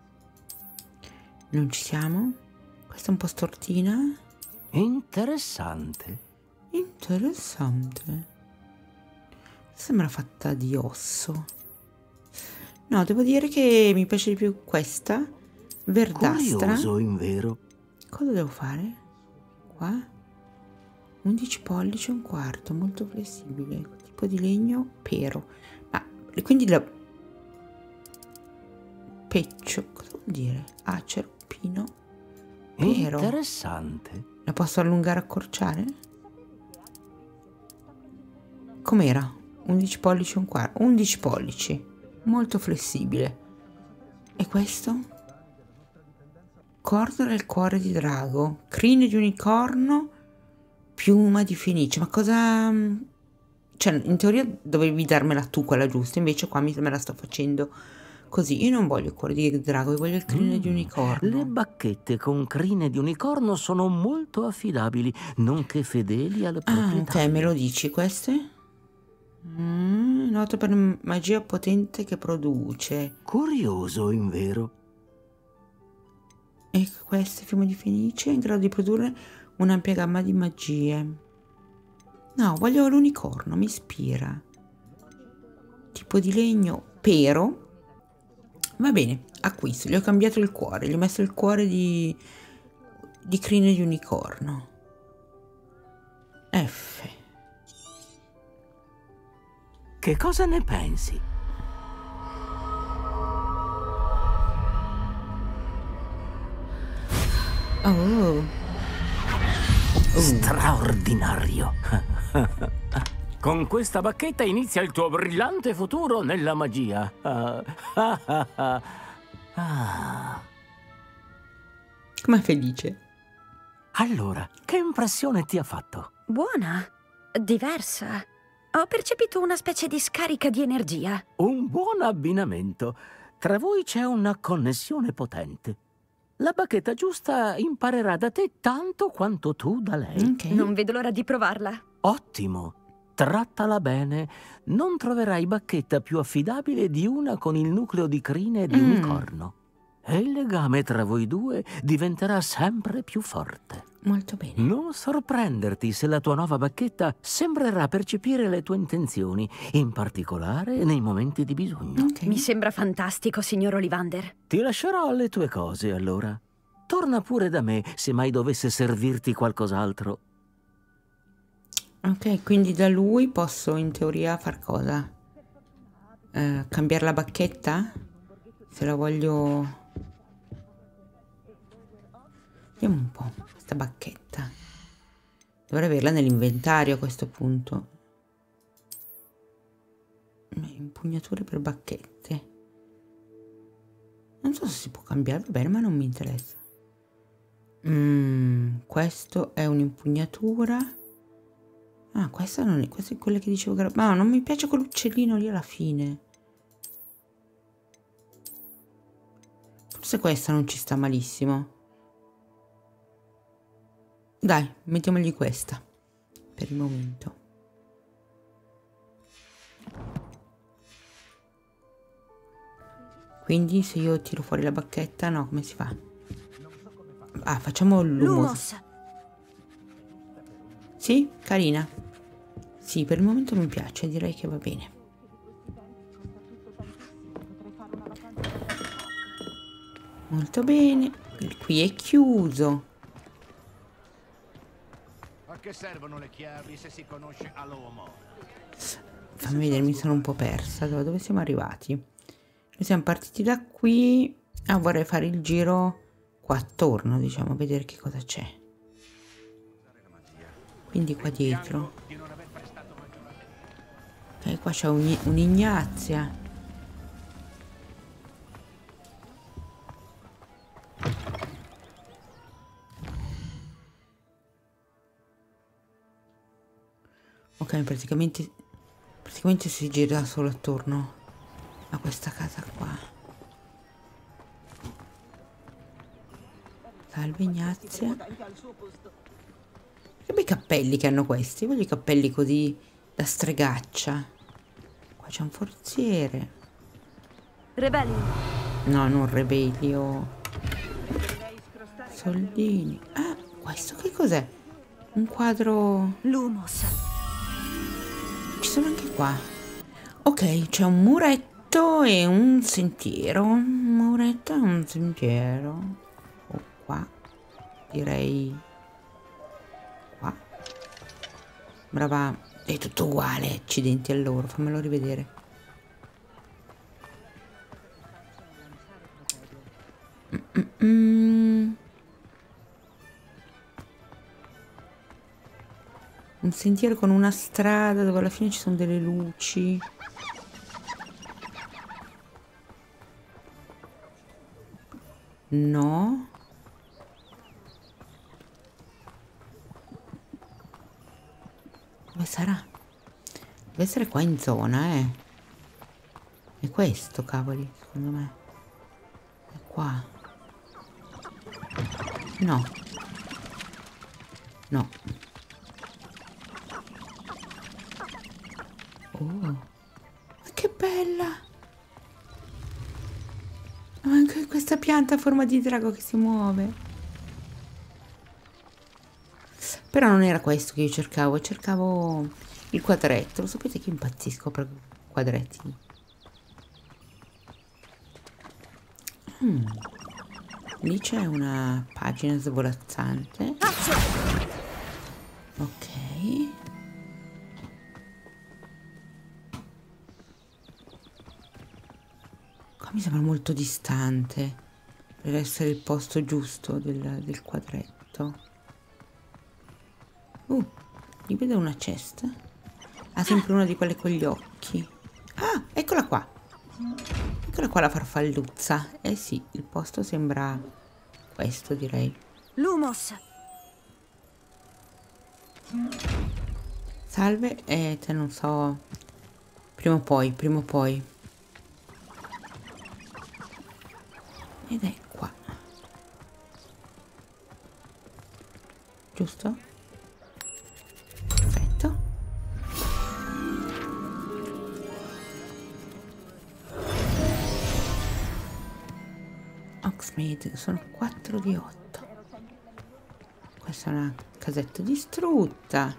Non ci siamo. Questa è un po' stortina. Interessante. Interessante. Sembra fatta di osso. No, devo dire che mi piace di più questa. Verdastra. Curioso, invero. Cosa devo fare? Qua? 11 pollici e un quarto, molto flessibile. Tipo di legno pero. Ma quindi la... Peccio, cosa vuol dire? Acero, pino, pero. Interessante. La posso allungare, accorciare? Com'era? 11 pollici e un quarto. 11 pollici. Molto flessibile. E questo? Corda del cuore di drago. Crine di unicorno. Piuma di fenice. Ma cosa... Cioè, in teoria dovevi darmela tu quella giusta. Invece qua me la sto facendo così. Io non voglio il cuore di drago. Io voglio il crine di unicorno. Le bacchette con crine di unicorno sono molto affidabili, nonché fedeli alle proprietà. Ok, me lo dici queste? Noto per magia potente che produce. Curioso, invero. E queste fiume di fenice in grado di produrre un'ampia gamma di magie. No, voglio l'unicorno, mi ispira. Tipo di legno pero. Va bene, acquisto. Gli ho cambiato il cuore, gli ho messo il cuore di crine di unicorno. F. Che cosa ne pensi? Oh. Straordinario. Con questa bacchetta inizia il tuo brillante futuro nella magia. Com'è felice? Allora, che impressione ti ha fatto? Buona, diversa. Ho percepito una specie di scarica di energia. Un buon abbinamento. Tra voi c'è una connessione potente. La bacchetta giusta imparerà da te tanto quanto tu da lei. Okay. Non vedo l'ora di provarla. Ottimo. Trattala bene. Non troverai bacchetta più affidabile di una con il nucleo di crine di unicorno. E il legame tra voi due diventerà sempre più forte. Molto bene. Non sorprenderti se la tua nuova bacchetta sembrerà percepire le tue intenzioni, in particolare nei momenti di bisogno. Okay. Mi sembra fantastico, signor Ollivander. Ti lascerò alle tue cose, allora. Torna pure da me se mai dovesse servirti qualcos'altro. Ok, quindi da lui posso in teoria far cosa? Cambiare la bacchetta? Se la voglio... Vediamo un po' questa bacchetta. Dovrei averla nell'inventario a questo punto. Impugnature per bacchette. Non so se si può cambiare, va bene, ma non mi interessa. Questo è un'impugnatura. Ah, questa non è, questa è quella che dicevo che... Ma non mi piace quell'uccellino lì alla fine. Forse questa non ci sta malissimo. Dai, mettiamogli questa per il momento. Quindi se io tiro fuori la bacchetta, no, come si fa? Ah, facciamo l'hummus. Sì, carina. Sì, per il momento mi piace, direi che va bene. Molto bene. Qui è chiuso. A che servono le chiavi se si conosce all'uomo? Fammi vedere, mi sono un po' persa. Dove siamo arrivati? Noi siamo partiti da qui. Ah, vorrei fare il giro qua attorno, diciamo, a vedere che cosa c'è. Quindi qua dietro. Ok, qua c'è un'ignazia. Ok, praticamente si gira solo attorno a questa casa qua. Salve Ignazia. Che bei cappelli che hanno questi. Voglio i cappelli così da stregaccia. Qua c'è un forziere. Rebellion. No, non Rebellion. Soldini. Ah, questo che cos'è? Un quadro... Lumos. Ci sono anche qua. Ok, c'è un muretto e un sentiero. Un muretto e un sentiero. O qua. Direi... qua. Brava. È tutto uguale. Accidenti a loro. Fammelo rivedere. Un sentiero con una strada dove alla fine ci sono delle luci. No. Dove sarà? Deve essere qua in zona, È questo, cavoli, secondo me. È qua. No. No. Oh, che bella! Anche questa pianta a forma di drago che si muove. Però non era questo che io cercavo. Cercavo il quadretto. Lo sapete che impazzisco per quadretti. Lì c'è una pagina svolazzante. Ok. Mi sembra molto distante per essere il posto giusto del quadretto. Lì vedo una cesta. Ha sempre una di quelle con gli occhi. Ah, eccola qua. Eccola qua la farfalluzza. Eh sì, il posto sembra questo, direi. Lumos. Salve, te non so. Prima o poi. Ed è qua. Giusto? Perfetto. Hogsmeade, sono 4 di 8. Questa è una casetta distrutta.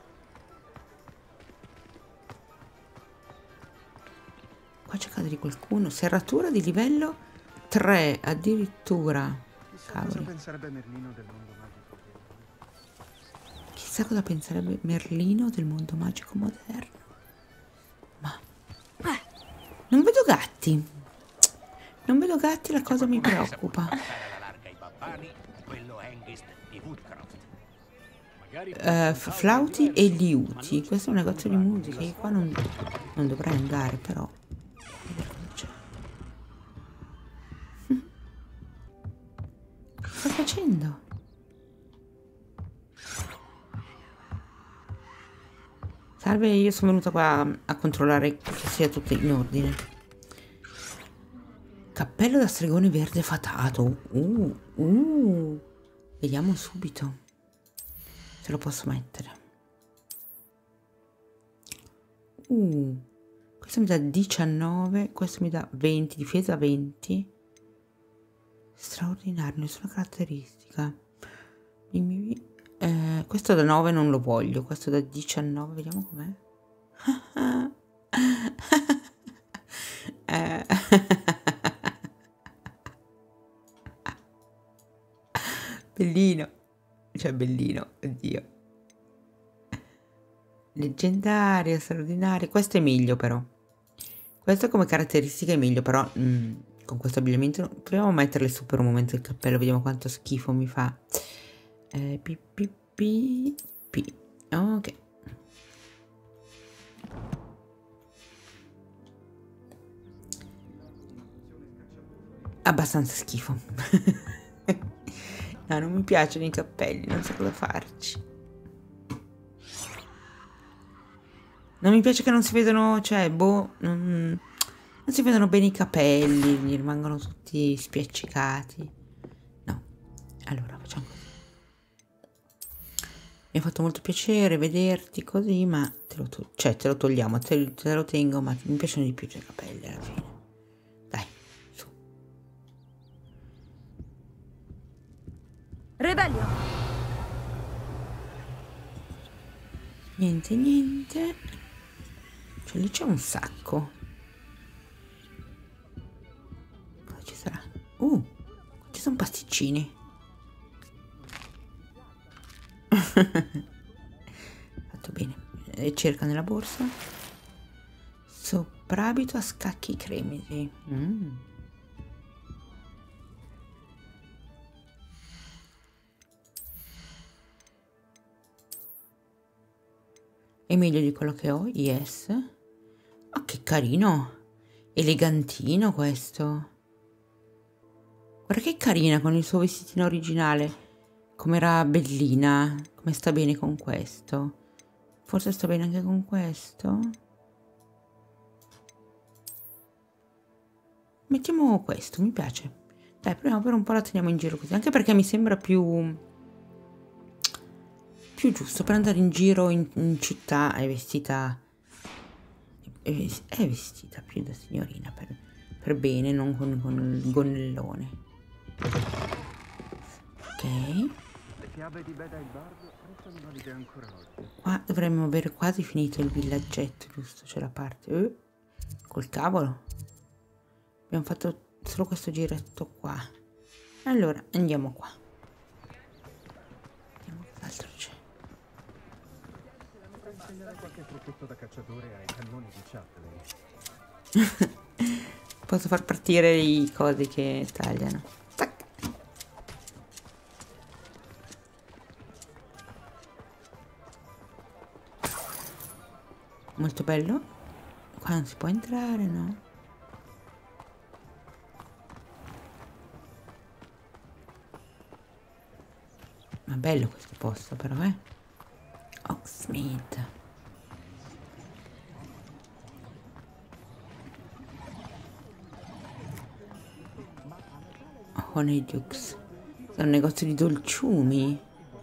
Qua c'è casa di qualcuno. Serratura di livello 3, addirittura. Cavoli. Chissà cosa penserebbe Merlino del mondo magico moderno. Ma non vedo gatti. Non vedo gatti, la cosa mi preoccupa. Flauti e liuti. Questo è un negozio di musica. Io qua non dovrei andare, però. facendo? Salve, io sono venuta qua a controllare che sia tutto in ordine. Cappello da stregone verde fatato. Vediamo subito se lo posso mettere. Questo mi dà 19, questo mi dà 20, difesa 20. Straordinario, nessuna caratteristica. Questo da 9 non lo voglio, questo da 19, vediamo com'è. Bellino, cioè bellino, oddio. Leggendario, straordinario, questo è meglio però. Questo come caratteristica è meglio, però con questo abbigliamento proviamo a metterle su per un momento il cappello, vediamo quanto schifo mi fa. Ok. Abbastanza schifo. No, non mi piacciono i cappelli, non so cosa farci. Non mi piace che non si vedano, cioè, boh, non si vedono bene i capelli, mi rimangono tutti spiaccicati. No, allora facciamo così. Mi ha fatto molto piacere vederti così, ma te lo togliamo, te lo tengo, ma mi piacciono di più i tuoi capelli alla fine. Dai, su. Revelio! Niente. Cioè lì c'è un sacco. Cosa ci sarà? Ci sono pasticcini. Fatto bene. Cerca nella borsa. Soprabito a scacchi cremisi. È meglio di quello che ho, yes. Oh, che carino. Elegantino questo. Guarda che carina con il suo vestitino originale. Com'era bellina. Come sta bene con questo. Forse sta bene anche con questo. Mettiamo questo, mi piace. Dai, proviamo per un po', la teniamo in giro così. Anche perché mi sembra più giusto per andare in giro in città. È vestita più da signorina per bene, non con il gonnellone. Ok. Le fiabe di Beda il Bardo restano valide ancora oggi. Qua dovremmo aver quasi finito il villaggetto, giusto? C'è la parte col cavolo. Abbiamo fatto solo questo giretto qua. Allora andiamo qua. Vediamo cos'altro c'è. Qualche trucchetto da cacciatore ai cannoni di Chaplin. Posso far partire i cosi che tagliano. Tac. Molto bello. Qua non si può entrare, no? Ma bello questo posto però, Hogsmeade. Honeydukes. È un negozio di dolciumi.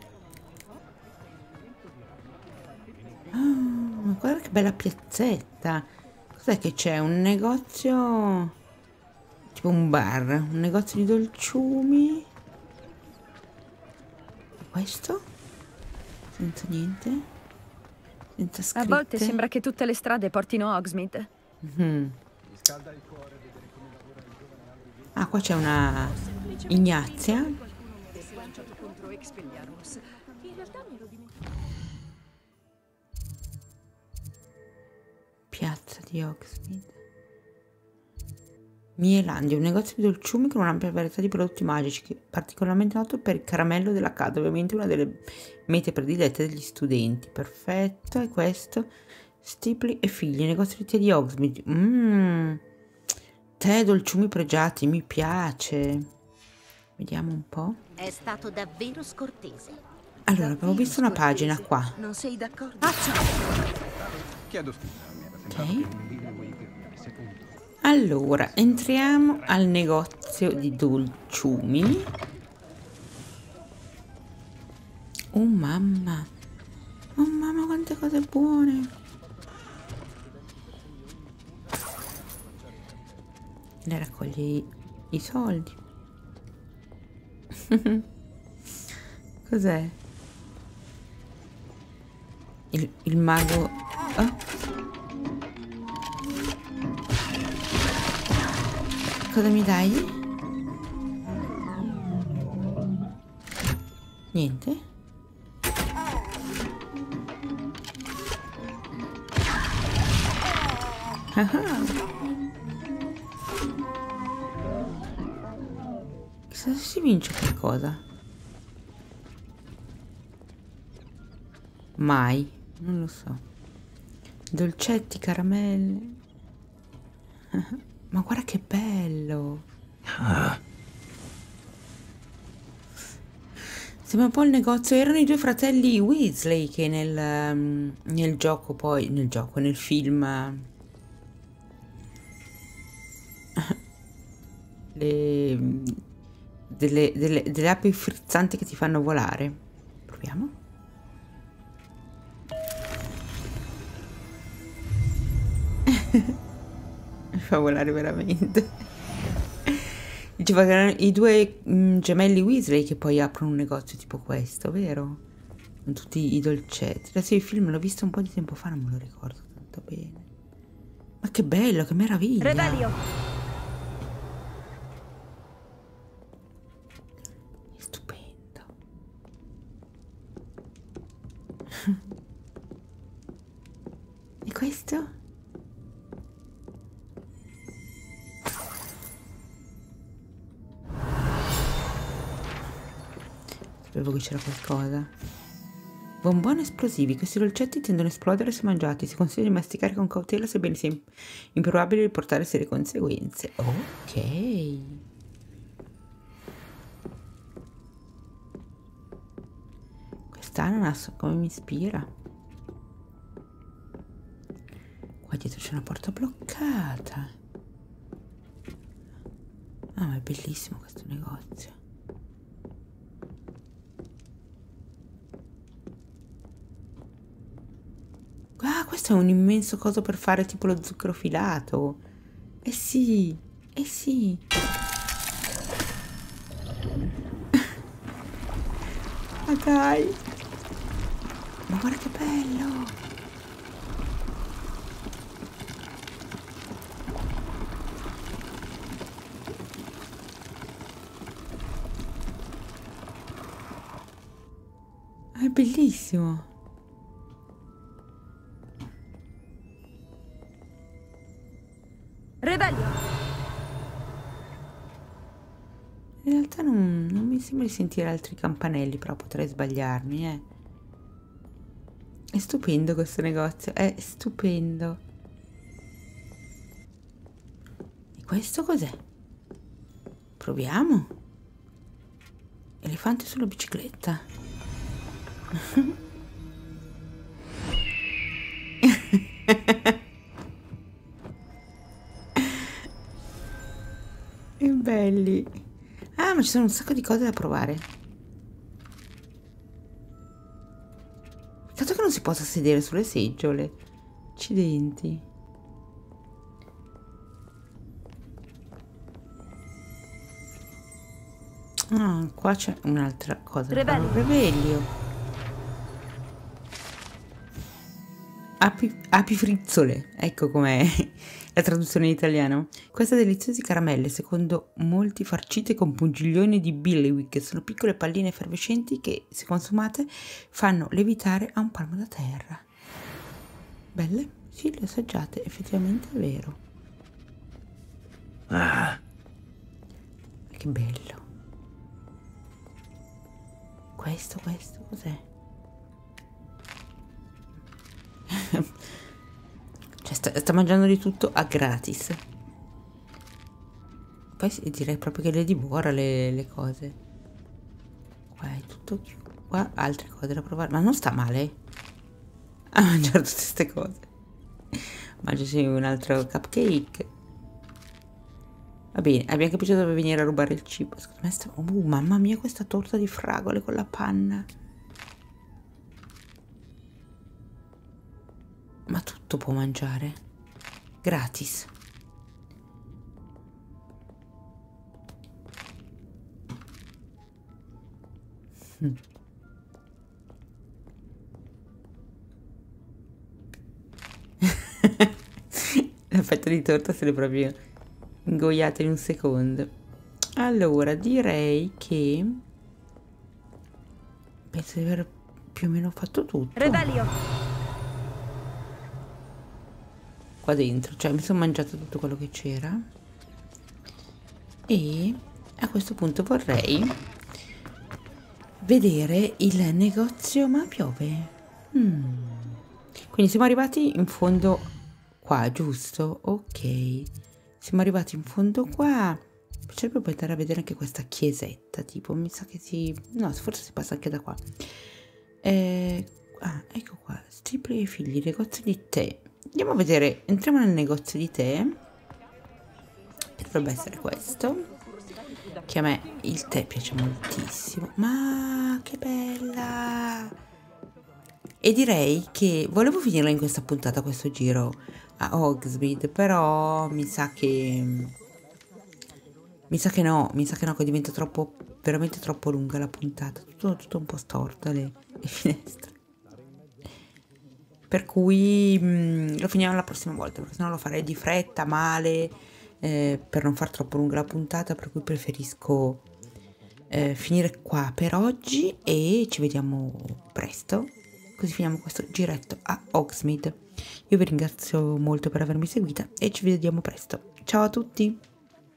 Ma guarda che bella piazzetta. Cos'è che c'è? Un negozio tipo un bar, un negozio di dolciumi. Questo? Senza niente? Senza scritte? A volte sembra che tutte le strade portino a Hogsmeade. Ah, qua c'è una Ignazia. Piazza di Hogsmeade. Mielandia, un negozio di dolciumi con un'ampia varietà di prodotti magici, particolarmente noto per il caramello della casa, ovviamente una delle mete predilette degli studenti. Perfetto, e questo? Stipli e figli, negozio di tè di Hogsmeade. Tè, dolciumi pregiati, mi piace. Vediamo un po'. È stato davvero scortese. Allora, abbiamo visto una pagina qua. Non sei d'accordo? Chiedo scusa, mi era sembrato Ok. che un Billywig avesse punto. Allora, entriamo al negozio di dolciumi. Oh mamma. Oh mamma, quante cose buone. Le raccoglie i soldi. Cos'è? Il mago... Oh. Cosa mi dai? Niente? Chissà se si vince qualcosa. Mai, non lo so. Dolcetti, caramelle. Ma guarda che bello. Sembra un po' il negozio. Erano i due fratelli Weasley che nel gioco poi... nel film... delle api frizzanti che ti fanno volare. Proviamo. Mi fa volare veramente. Diceva che erano i due gemelli Weasley che poi aprono un negozio tipo questo, vero? Con tutti i dolcetti. Adesso il film l'ho visto un po' di tempo fa, non me lo ricordo tanto bene. Ma che bello, che meraviglia! Revelio! È stupendo. E questo? Sapevo che c'era qualcosa. Bomboni esplosivi. Questi dolcetti tendono a esplodere se mangiati. Si consiglia di masticare con cautela, sebbene sia improbabile riportare serie conseguenze. Ok. Quest'ananas come mi ispira. Qua dietro c'è una porta bloccata. Ah, ma è bellissimo questo negozio. Ah, questo è un immenso coso per fare tipo lo zucchero filato. Eh sì, eh sì. Ma dai. Ma guarda che bello. È bellissimo. Revelio! In realtà non mi sembra di sentire altri campanelli, però potrei sbagliarmi, eh. È stupendo questo negozio, è stupendo. E questo cos'è? Proviamo. Elefante sulla bicicletta. Che belli. Ah, ma ci sono un sacco di cose da provare. Peccato che non si possa sedere sulle seggiole. Accidenti. Ah, qua c'è un'altra cosa. Revelio. Revelio. Api frizzole, ecco com'è la traduzione in italiano. Queste deliziose caramelle, secondo molti farcite con pungiglioni di Billywig, sono piccole palline effervescenti che, se consumate, fanno levitare a un palmo da terra. Belle? Sì, le ho assaggiate, effettivamente è vero. Ah. Che bello. Questo, cos'è? Cioè sta mangiando di tutto a gratis. poi direi proprio che le divora le cose. Qua è tutto chiuso. Qua altre cose da provare. Ma non sta male a mangiare tutte queste cose. Mangiasi un altro cupcake. Va bene, abbiamo capito dove venire a rubare il cibo. Secondo me sta... mamma mia, questa torta di fragole con la panna. Ma tutto può mangiare. Gratis. La fetta di torta se l'è proprio ingoiata in un secondo. Allora, direi che penso di aver più o meno fatto tutto. Revelio. Qua dentro, cioè mi sono mangiato tutto quello che c'era. E a questo punto vorrei vedere il negozio. Ma piove. Quindi siamo arrivati in fondo qua, giusto? Ok, siamo arrivati in fondo qua. Piacerebbe poi andare a vedere anche questa chiesetta, tipo, mi sa che si... no, forse si passa anche da qua. Ecco qua, Stipri e figli, negozio di tè. Andiamo a vedere, entriamo nel negozio di tè. Dovrebbe essere questo, che a me il tè piace moltissimo. Ma che bella! E direi che volevo finirla in questa puntata, questo giro a Hogsmeade, però mi sa che no, che diventa troppo, veramente troppo lunga la puntata, tutto un po' storta le finestre. Per cui lo finiamo la prossima volta, perché sennò lo farei di fretta, male, per non far troppo lunga la puntata, per cui preferisco finire qua per oggi e ci vediamo presto. Così finiamo questo giretto a Hogsmeade. Io vi ringrazio molto per avermi seguita e ci vediamo presto. Ciao a tutti!